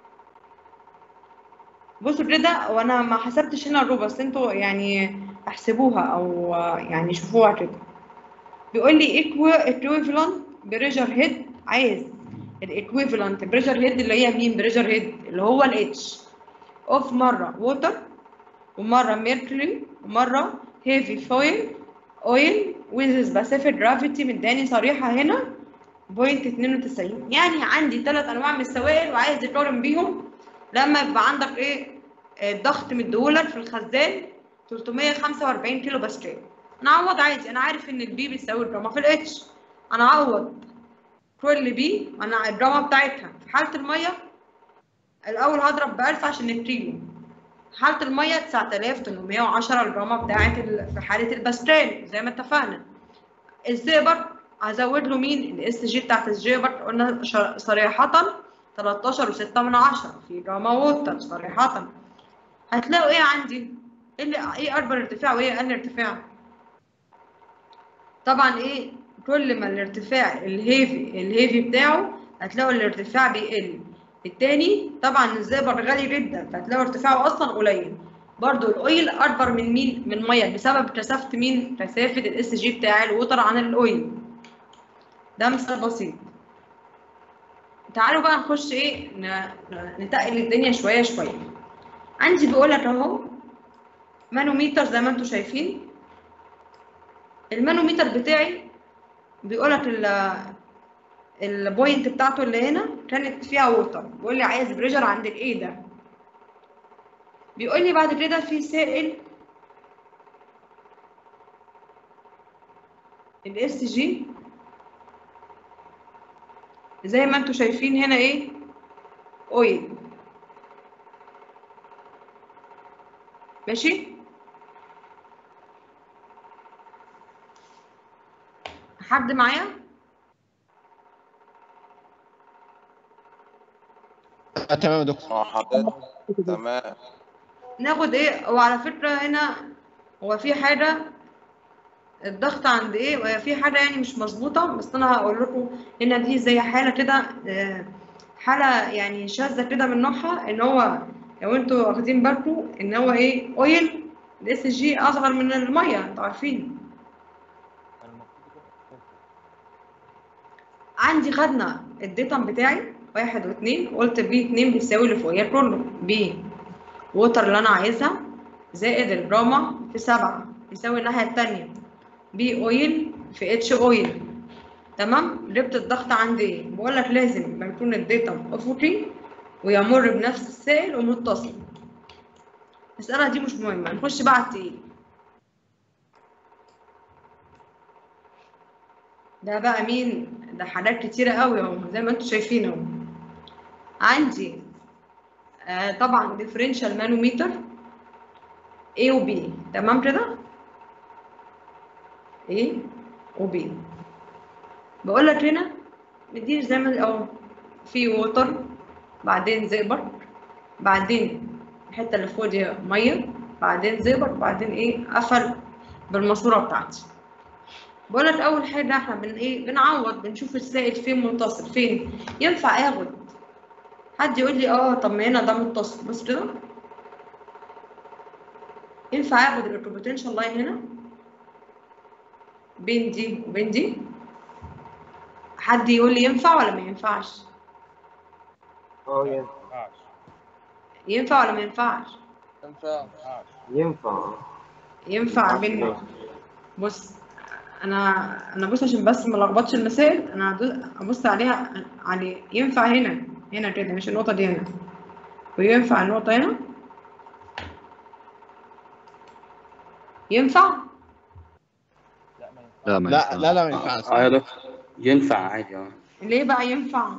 بصوا كده، وانا ما حسبتش هنا الرو، بس انتوا يعني احسبوها او يعني شوفوها كده. بيقول لي equivalent pressure head، عايز الايكويفالنت بريشر هيد اللي هي مين؟ بريشر هيد اللي هو الاتش اوف مره ووتر، ومره ميركوري، ومره هيفي فويل اويل ويز سبيسيفيك جرافيتي. مداني صريحه هنا بوينت اتنين وتسعين. يعني عندي ثلاث انواع من السوائل وعايز تقارن بيهم لما يبقى عندك ايه؟ الضغط مديهولك في الخزان ثلاثمية وخمسة وأربعين كيلو باسكال. انا اعوض عادي، انا عارف ان البي بيساوي الجاما في الاتش. انا اعوض كل بي انا الجاما بتاعتها في حاله الميه الاول هضرب ب ألف عشان الكيلو، في حاله الميه تسعة آلاف وتمنمية وعشرة الجاما بتاعت في حاله الباسكال زي ما اتفقنا. الزئبق هزود له مين؟ الاس جي بتاعت الزئبق قلنا صريحه تلتاشر وستة من عشرة في جاما ووتر صريحه. هتلاقوا ايه عندي؟ ايه ايه اكبر ارتفاع وايه اقل ارتفاع؟ طبعا ايه كل ما الارتفاع الهيفي الهيفي بتاعه هتلاقوا الارتفاع بيقل. التاني طبعا الزئبق غالي جدا فهتلاقوا ارتفاعه اصلا قليل. برضو الاويل اكبر من مين؟ من الميه بسبب كثافه مين؟ كثافه الاس جي بتاع الوتر عن الاويل. ده مثال بسيط. تعالوا بقى نخش ايه نتقل الدنيا شويه شويه. عندي بيقول لك اهو مانوميتر زي ما انتم شايفين. المانوميتر بتاعي بيقول لك البوينت بتاعته اللي هنا كانت فيها ووتر، بيقول لي عايز بريشر عند الايه ده. بيقول لي بعد كده في سائل الاس جي زي ما انتم شايفين هنا ايه؟ اويل. ماشي؟ حد معايا؟ آه، تمام يا دكتور. اه حضرتك تمام. ناخد ايه؟ وعلى فكرة هنا هو في حاجة الضغط عند ايه؟ وهي في حاجة يعني مش مظبوطة، بس انا هقول لكم هنا دي زي حالة كده، حالة يعني شاذة كده من نوعها، ان هو لو انتوا واخدين بالكم ان هو ايه؟ اويل الاس جي اصغر من المية، انتوا عارفين. عندي خدنا الديتم بتاعي واحد واثنين، قلت بي اتنين بيساوي اللي فوقيها كله، بي ووتر اللي انا عايزها زائد الجاما في سبعة يساوي الناحية التانية بي اويل في اتش اويل. تمام؟ جبت الضغط عندي ايه؟ بقول لك لازم يكون الديتم افقي ويمر بنفس السائل ومتصل. المسألة دي مش مهمة، نخش بقى على التقيل. ده بقى مين؟ ده حاجات كتيرة قوي اهو زي ما انتوا شايفين اهو. عندي آه طبعا ديفرنشال مانوميتر A و B تمام كده؟ A و B بقول لك هنا مديني زي ما اهو في ووتر بعدين زئبق بعدين الحته اللي فوق دي ميه بعدين زئبق بعدين ايه قفل بالماسوره بتاعتي. بقول لك اول حاجه احنا بن ايه بنعوض بنشوف السائل فين متصل فين. ينفع اخد حد يقول لي اه طب ما هنا ده متصل بص كده ينفع اخد الايكوبوتنشال لاين هنا بين دي وبين دي؟ حد يقول لي ينفع ولا ما ينفعش؟ اه ينفع. ينفع ولا ما ينفعش؟ ينفع. ينفع. ينفع بين بص انا انا بص عشان بس ما لخبطش المسائل انا ابص عليها على ينفع هنا هنا كده مش النقطه دي هنا وينفع النقطه هنا ينفع؟ لا ما لا لا لا ما ينفعش. اه يا دكتور ينفع عادي اه. ليه بقى ينفع؟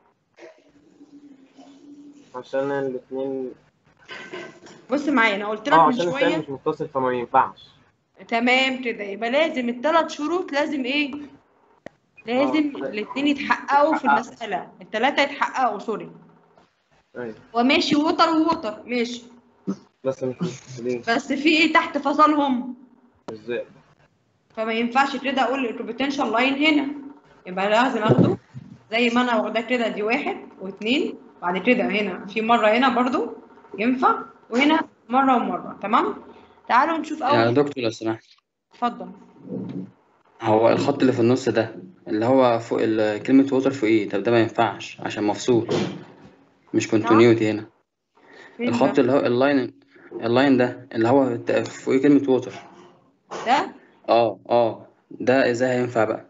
عشان الاثنين بص معايا انا قلت لك اه من عشان السائل شويه مش متصل فما ينفعش. تمام كده يبقى لازم الثلاث شروط لازم ايه؟ لازم اه. الاثنين يتحققوا في المساله الثلاثه يتحققوا سوري. ايوه وماشي ووتر ووتر ماشي بس مش متصلين. بس في ايه تحت فصلهم؟ ازاي؟ فما ينفعش كده اقول البوتنشال لاين هنا يبقى لازم اخده زي ما انا واخداه كده دي واحد واثنين بعد كده هنا في مره هنا برضو ينفع وهنا مره ومره تمام. تعالوا نشوف يا اول دكتور لو سمحت اتفضل. هو الخط اللي في النص ده اللي هو فوق ال- كلمة ووتر فوق ايه؟ طب ده ما ينفعش عشان مفصول مش كونتينيوتي هنا. فين الخط ده؟ اللي هو اللاين اللاين ده اللي هو فوق كلمة ووتر ده اه اه ده ازاي هينفع بقى؟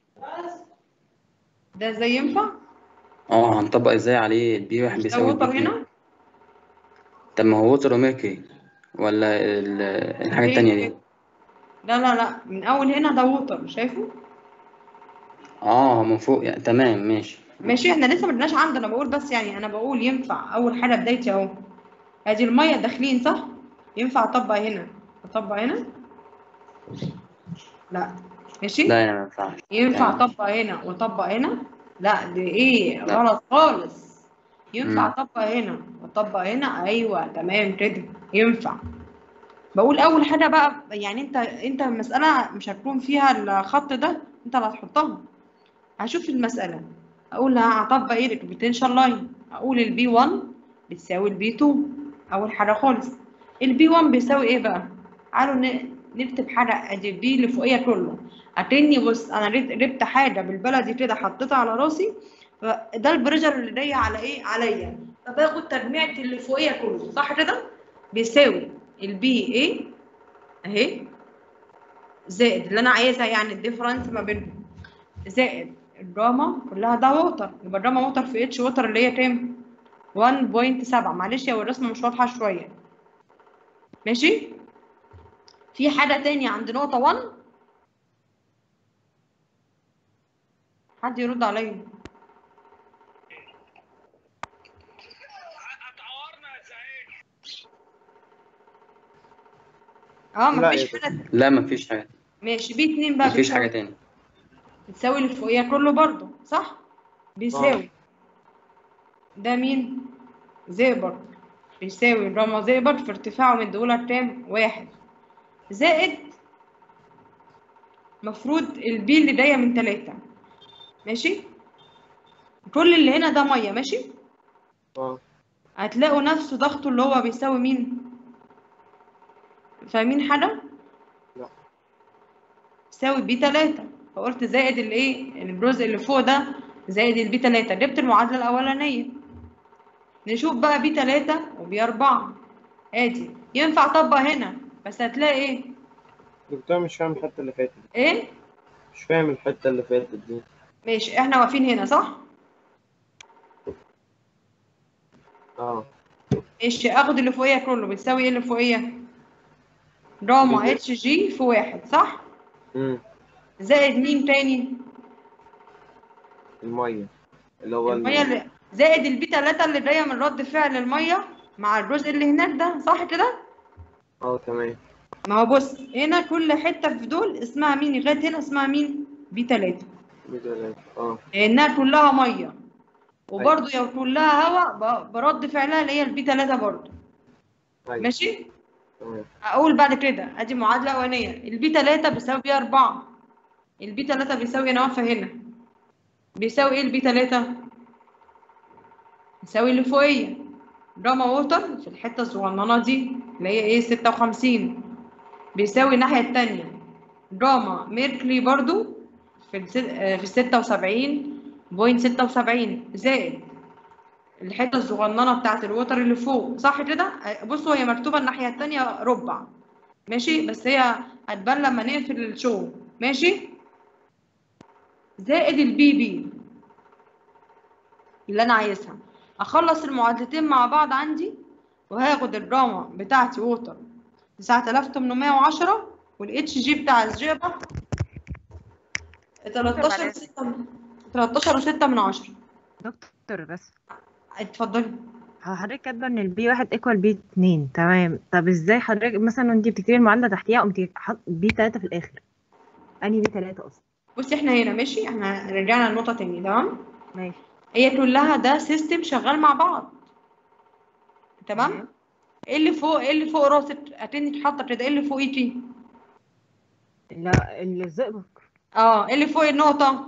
ده ازاي ينفع؟ اه هنطبق ازاي عليه البي واحد مش ده بيساوي البي ووتر اتنين؟ هنا؟ طب ما هو ووتر وميركوري ولا ال- الحاجة فين التانية دي؟ كده؟ لا لا لا من اول هنا ده ووتر شايفه؟ اه من فوق يعني تمام ماشي. ماشي احنا لسه ما بدناش عنده انا بقول بس يعني انا بقول ينفع اول حاجه بدايتي اهو ادي الميه داخلين صح؟ ينفع اطبق هنا اطبق هنا؟ لا ماشي؟ لا يعني ما ينفعش. ينفع تمام. اطبق هنا واطبق هنا؟ لا دي ايه لا. غلط خالص. ينفع مم. اطبق هنا واطبق هنا ايوه تمام كده ينفع. بقول اول حاجه بقى يعني انت انت المساله مش هتكون فيها الخط ده انت اللي هتحطها. هشوف المساله اقول هطبق ايه البوتنشال لاين اقول البي واحد بتساوي البي اتنين اول حاجه خالص. البي واحد بيساوي ايه بقى؟ تعالوا ن- نكتب حاجه ادي البي اللي فوقيها كله اتني بص انا جبت حاجه بالبلدي كده حطيتها على راسي فده البريشر اللي جاي على ايه عليا فباخد تجميعة اللي فوقيها كله صح كده؟ بيساوي البي ايه اهي زائد اللي انا عايزها يعني الديفرنس ما بينهم زائد الدراما كلها ده ووتر يبقى الدراما ووتر في اتش ووتر اللي هي كام؟ واحد فاصلة سبعة معلش هو الرسمه مش واضحه شويه ماشي؟ في حاجه تانية عند نقطه واحد حد يرد عليا. اه لا مفيش يا حاجه لا مفيش حاجة ماشي بي اتنين بقى مفيش حاجة بتساوي تاني. بتساوي اللي فوقيها كله برضه صح؟ بيساوي ده مين؟ زئبق بيساوي الرمى زئبق في ارتفاعه من الدولار كام؟ واحد زائد مفروض البي اللي جايه من تلاتة ماشي؟ كل اللي هنا ده ميه ماشي؟ اه هتلاقوا نفسه ضغطه اللي هو بيساوي مين؟ فاهمين حاجة؟ لا. يساوي بي تلاتة فقلت زائد الايه؟ الجزء اللي فوق ده زائد البي تلاتة جبت المعادلة الأولانية. نشوف بقى بي تلاتة وبي أربعة ادي ينفع اطبق هنا بس هتلاقي ايه؟ دكتور مش فاهم الحتة اللي فاتت. ايه؟ مش فاهم الحتة اللي فاتت دي. ماشي احنا واقفين هنا صح؟ اه ماشي اخد اللي فوقيها كله بتساوي ايه اللي فوقيها؟ راما اتش جي في واحد صح؟ امم زائد مين تاني؟ المية اللي هو المية اللي زائد البي تلاتة اللي جاية من رد فعل المية مع الجزء اللي هناك ده صح كده؟ اه تمام. ما هو بص هنا كل حته في دول اسمها مين لغايه هنا اسمها مين بي تلاتة بتلاتة اه. لانها كلها ميه وبرده لو كلها هواء ب- برد فعلها اللي هي البي تلاتة برده. أيوة ماشي. تمام. اقول بعد كده ادي معادله اولانيه البي تلاتة بيساوي أربعة. البي تلاتة بيساوي انا واقفه هنا بيساوي ايه البي تلاتة؟ بيساوي اللي فوقيه جاما ووتر في الحته الصغننه دي اللي هي ايه ستة وخمسين بيساوي الناحيه الثانيه جاما ميركوري برضو في الس- آه، في ستة وسبعين بوينت ستة وسبعين زائد الحته الصغننه بتاعت الوتر اللي فوق صح كده. آه، بصوا هي مكتوبه الناحيه الثانيه ربع ماشي بس هي هتبان لما نقفل الشو ماشي. زائد البي بي اللي انا عايزها. اخلص المعادلتين مع بعض عندي وهاخد الجاما بتاعتي ووتر تسعة آلاف وتمنمية وعشرة والاتش جي بتاع الجيبه تلتاشر وستة تلتاشر وستة من عشرة. دكتور بس اتفضلي. هو حضرتك كاتبه ان البي واحد ايكوال بي اتنين تمام. طب ازاي حضرتك مثلا وانتي بتكتبي المعادله تحتيها قمتي حاط بي تلاتة في الاخر؟ انهي بي تلاتة اصلا؟ بصي احنا هنا ماشي احنا رجعنا لنقطه تاني تمام. ماشي. هي كلها ده سيستم شغال مع بعض تمام. ايه اللي فوق ايه اللي فوق راسك اكنك حاطه كده ايه اللي فوقيكي؟ لا الزئبق. اه ايه اللي فوق النقطه؟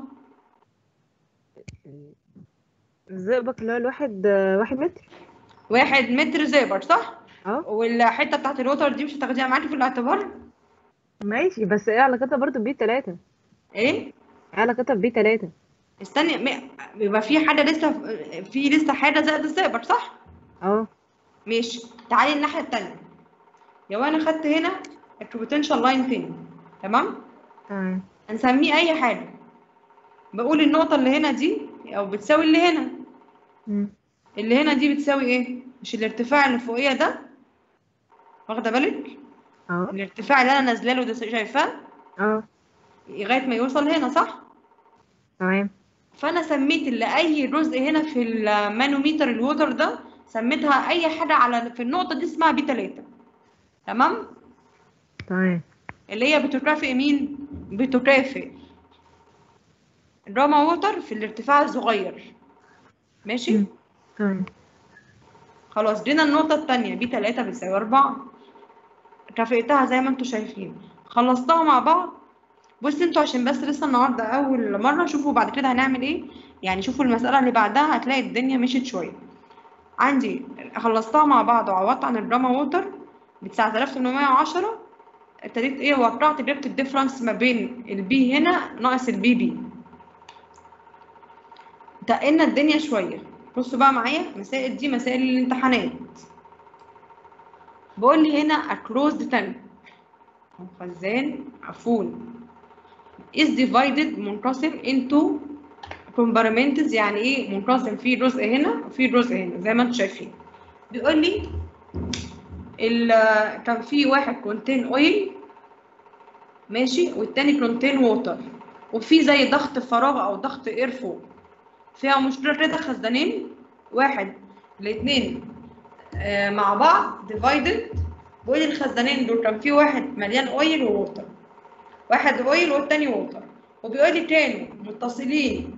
الزئبق اللي هو الواحد آه، واحد متر. واحد متر زئبق صح؟ اه والحته بتاعت الوتر دي مش هتاخديها معاكي في الاعتبار؟ ماشي بس ايه علاقتها برضه ببي تلاتة؟ ايه؟ ايه علاقتها ببي تلاتة؟ استني م- بيبقى في حاجه لسه في لسه حاجه زائد الزئبق صح؟ اه ماشي. تعالي الناحيه التانيه. لو انا خدت هنا البوتنشال لاين تاني تمام؟ تمام. هنسميه اي حاجه. بقول النقطه اللي هنا دي او بتساوي اللي هنا. مم. اللي هنا دي بتساوي ايه؟ مش الارتفاع اللي فوقيه ده؟ واخده بالك؟ اه الارتفاع اللي انا نازله له ده شايفاه؟ اه لغايه ما يوصل هنا صح؟ تمام. فانا سميت اللي اي جزء هنا في المانوميتر الوتر ده سميتها اي حاجه على في النقطه دي اسمها بي تلاتة تمام. تمام. اللي هي بتكافئ مين؟ بتكافئ جاما ووتر في الارتفاع الصغير ماشي. مم. تمام. خلاص جينا النقطه الثانيه بي تلاتة بتساوي أربعة كافئتها زي ما انتم شايفين خلصتها مع بعض. بصوا انتوا عشان بس لسه النهارده اول مره شوفوا بعد كده هنعمل ايه. يعني شوفوا المساله اللي بعدها هتلاقي الدنيا مشيت شويه. عندي خلصتها مع بعض وعوضت عن الجاما ووتر ب تسعة آلاف وتمنمية وعشرة. ابتديت ايه وقعت جبت الديفرنس ما بين البي هنا ناقص البي بي. تقلنا الدنيا شويه. بصوا بقى معايا مسائل دي مسائل الامتحانات. بقول لي هنا a closed tank خزان مقفول is divided منقسم into compartments. يعني ايه منقسم فيه جزء هنا وفيه جزء هنا زي ما انتم شايفين. بيقول لي كان في واحد كونتين اويل ماشي والتاني كونتين ووتر وفي زي ضغط فراغ او ضغط اير فوق. فيها مشكله كده خزانين واحد الاثنين آه مع بعض ديفايدد. بقول الخزانين دول كان في واحد مليان اويل ووتر واحد اويل والتاني ووتر وبيقول لي كانوا متصلين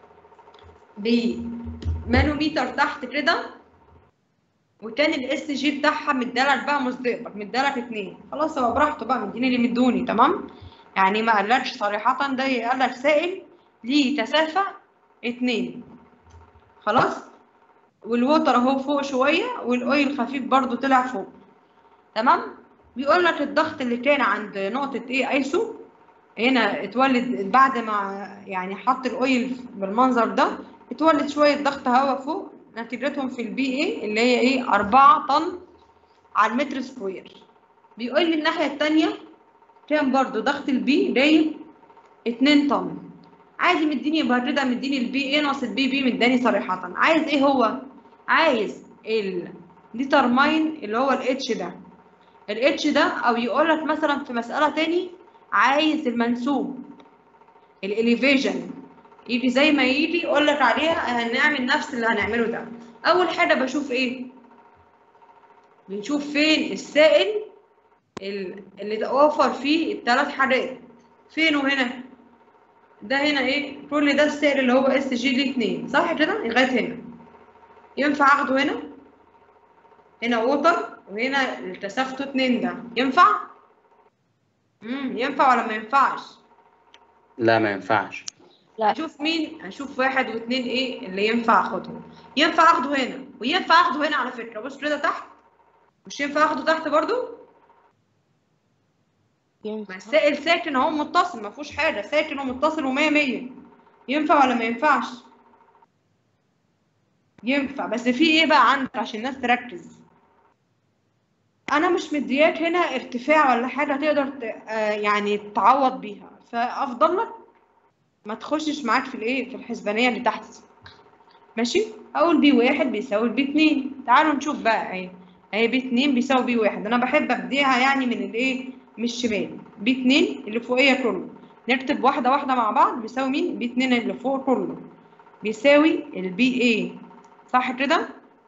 بمانوميتر تحت كده وكان الاس جي بتاعها مدالك بقى مستقبل مدالك اتنين. خلاص هو براحته بقى مديني اللي مدوني تمام. يعني ما قالكش صريحة ده قالك سائل ليه كثافة اتنين خلاص. والوتر اهو فوق شوية والاويل خفيف برضو طلع فوق تمام. بيقول لك الضغط اللي كان عند نقطة ايه ايسو هنا اتولد بعد ما يعني حط الاويل بالمنظر ده اتولد شوية ضغط هواء فوق نتيجتهم في البي ايه اللي هي ايه أربعة طن على المتر سكوير. بيقول لي الناحية التانية كان برضو ضغط البي جايب اتنين طن. عايز مديني يبقى كده مديني البي ايه ناقص البي بي مداني صريحة. عايز ايه هو؟ عايز الديترماين اللي هو الاتش ده الاتش ده او يقول لك مثلا في مسألة تاني عايز المنسوب الاليفيشن يجي زي ما يجي يقول لك عليها هنعمل نفس اللي هنعمله ده. اول حاجه بشوف ايه؟ بنشوف فين السائل ال- اللي توفر فيه الثلاث حاجات فين وهنا؟ ده هنا ايه؟ كل ده السعر اللي هو اس جي دي اتنين، صح كده؟ لغايه هنا ينفع اخده هنا؟ هنا ووتر وهنا الكثافته اتنين، ده ينفع؟ امم ينفع ولا ما ينفعش؟ لا ما ينفعش. لا. اشوف مين؟ اشوف واحد واثنين ايه اللي ينفع اخدهم. ينفع اخده هنا وينفع اخده هنا على فكره. بص كده تحت، مش ينفع اخده تحت برضو؟ ما السائل ساكن اهو متصل، ما فيهوش حاجه، ساكن ومتصل ومية مية. ينفع ولا ما ينفعش؟ ينفع. بس في ايه بقى عندك عشان الناس تركز؟ انا مش مدياك هنا ارتفاع ولا حاجه تقدر ت... آه يعني تعوض بيها، فافضل لك ما تخشش معاك في الايه، في الحسبانيه اللي تحت. ماشي؟ اقول بي واحد بيساوي بي اتنين. تعالوا نشوف بقى اهي، اهي بي اتنين بيساوي بي واحد. انا بحب ابديها يعني من الايه، من الشمال. بي اتنين اللي فوقيه كله نكتب واحده واحده مع بعض، بيساوي مين؟ بي اتنين اللي فوق كله بيساوي البي ايه، صح كده؟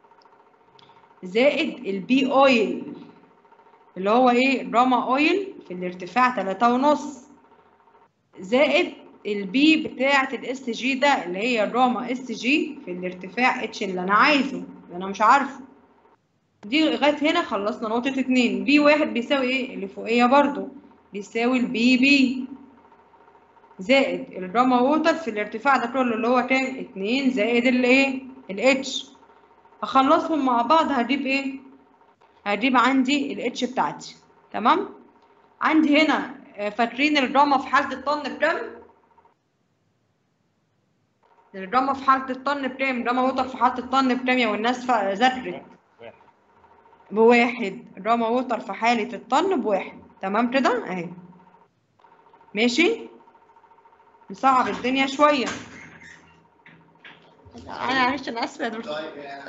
زائد البي اويل اللي هو ايه؟ راما اويل في الارتفاع تلاتة ونص، زائد البي بتاعة الاس جي ده اللي هي الراما اس جي في الارتفاع اتش اللي انا عايزه، اللي انا مش عارفه. دي لغايه هنا خلصنا نقطه اتنين. بي واحد بيساوي ايه؟ اللي فوقيه برضو بيساوي البي بي زائد الراما ووتر في الارتفاع ده كله اللي هو كام؟ اتنين زائد الايه؟ الاتش. اخلصهم مع بعض هجيب ايه؟ هجيب عندي الاتش بتاعتي. تمام؟ عندي هنا فاكرين الراما في حاله الطن بكام؟ الراما في حالة الطن بكام؟ راما ووتر في حالة الطن بكام يا والناس ذاكرت؟ بواحد. راما ووتر في حالة الطن بواحد. تمام كده؟ اهي. ماشي؟ نصعب الدنيا شوية. أنا معلش أنا آسفة يا دكتور.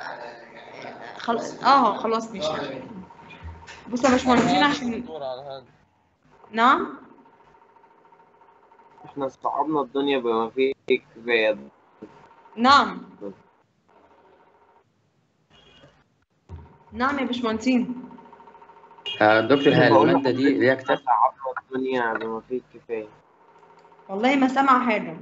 خلاص اه خلاص ماشي. بص يا باشمهندسين عشان نعم؟ احنا صعبنا الدنيا بما فيه كفاية. نعم نعم يا باشمهندسين. آه، دكتور هل بقول المادة دي ليها كتاب؟ صعبنا الدنيا بما فيه كفاية. والله ما سامعة حاجة.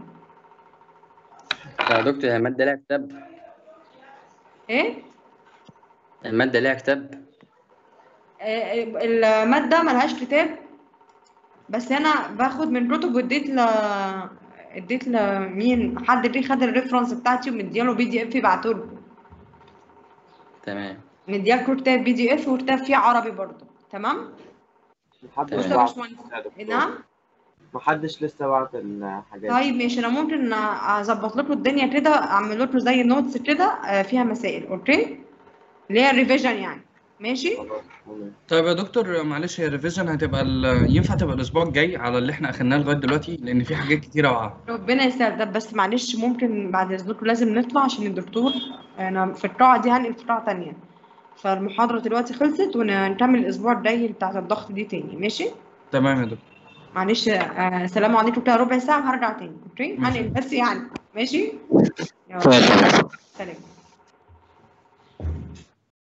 يا دكتور هل المادة ليها كتاب؟ ايه؟ المادة ليها كتاب؟ آه، المادة ملهاش كتاب، بس انا باخد من كتب واديت ل اديت لمين؟ حد اللي خد الريفرنس بتاعتي ومدياله بي دي اف يبعتوله. تمام. مدياله كتاب بي دي اف وكتاب فيه عربي برضه. تمام؟ محدش بص يا بعت. باشمهندس. نعم؟ محدش لسه بعت الحاجات. طيب ماشي، انا ممكن اظبط لكم الدنيا كده، اعمل لكم زي نوتس كده فيها مسائل، اوكي؟ اللي هي الريفيجن يعني. ماشي؟ طيب يا دكتور معلش، هي الريفيجن هتبقى ال- ينفع تبقى الاسبوع الجاي على اللي احنا اخدناه لغايه دلوقتي، لان في حاجات كتيره واقعه. ربنا يسهل. ده بس معلش ممكن بعد اذنكم لازم نطلع عشان الدكتور، انا في القاعه دي هنقل في قاعه تانية، فالمحاضره دلوقتي خلصت ونكمل الاسبوع الجاي بتاعت الضغط دي تاني. ماشي؟ تمام يا دكتور. معلش آه سلام عليكم كده ربع ساعه وهرجع تاني. اوكي؟ هنقل بس يعني. ماشي؟ يلا سلام.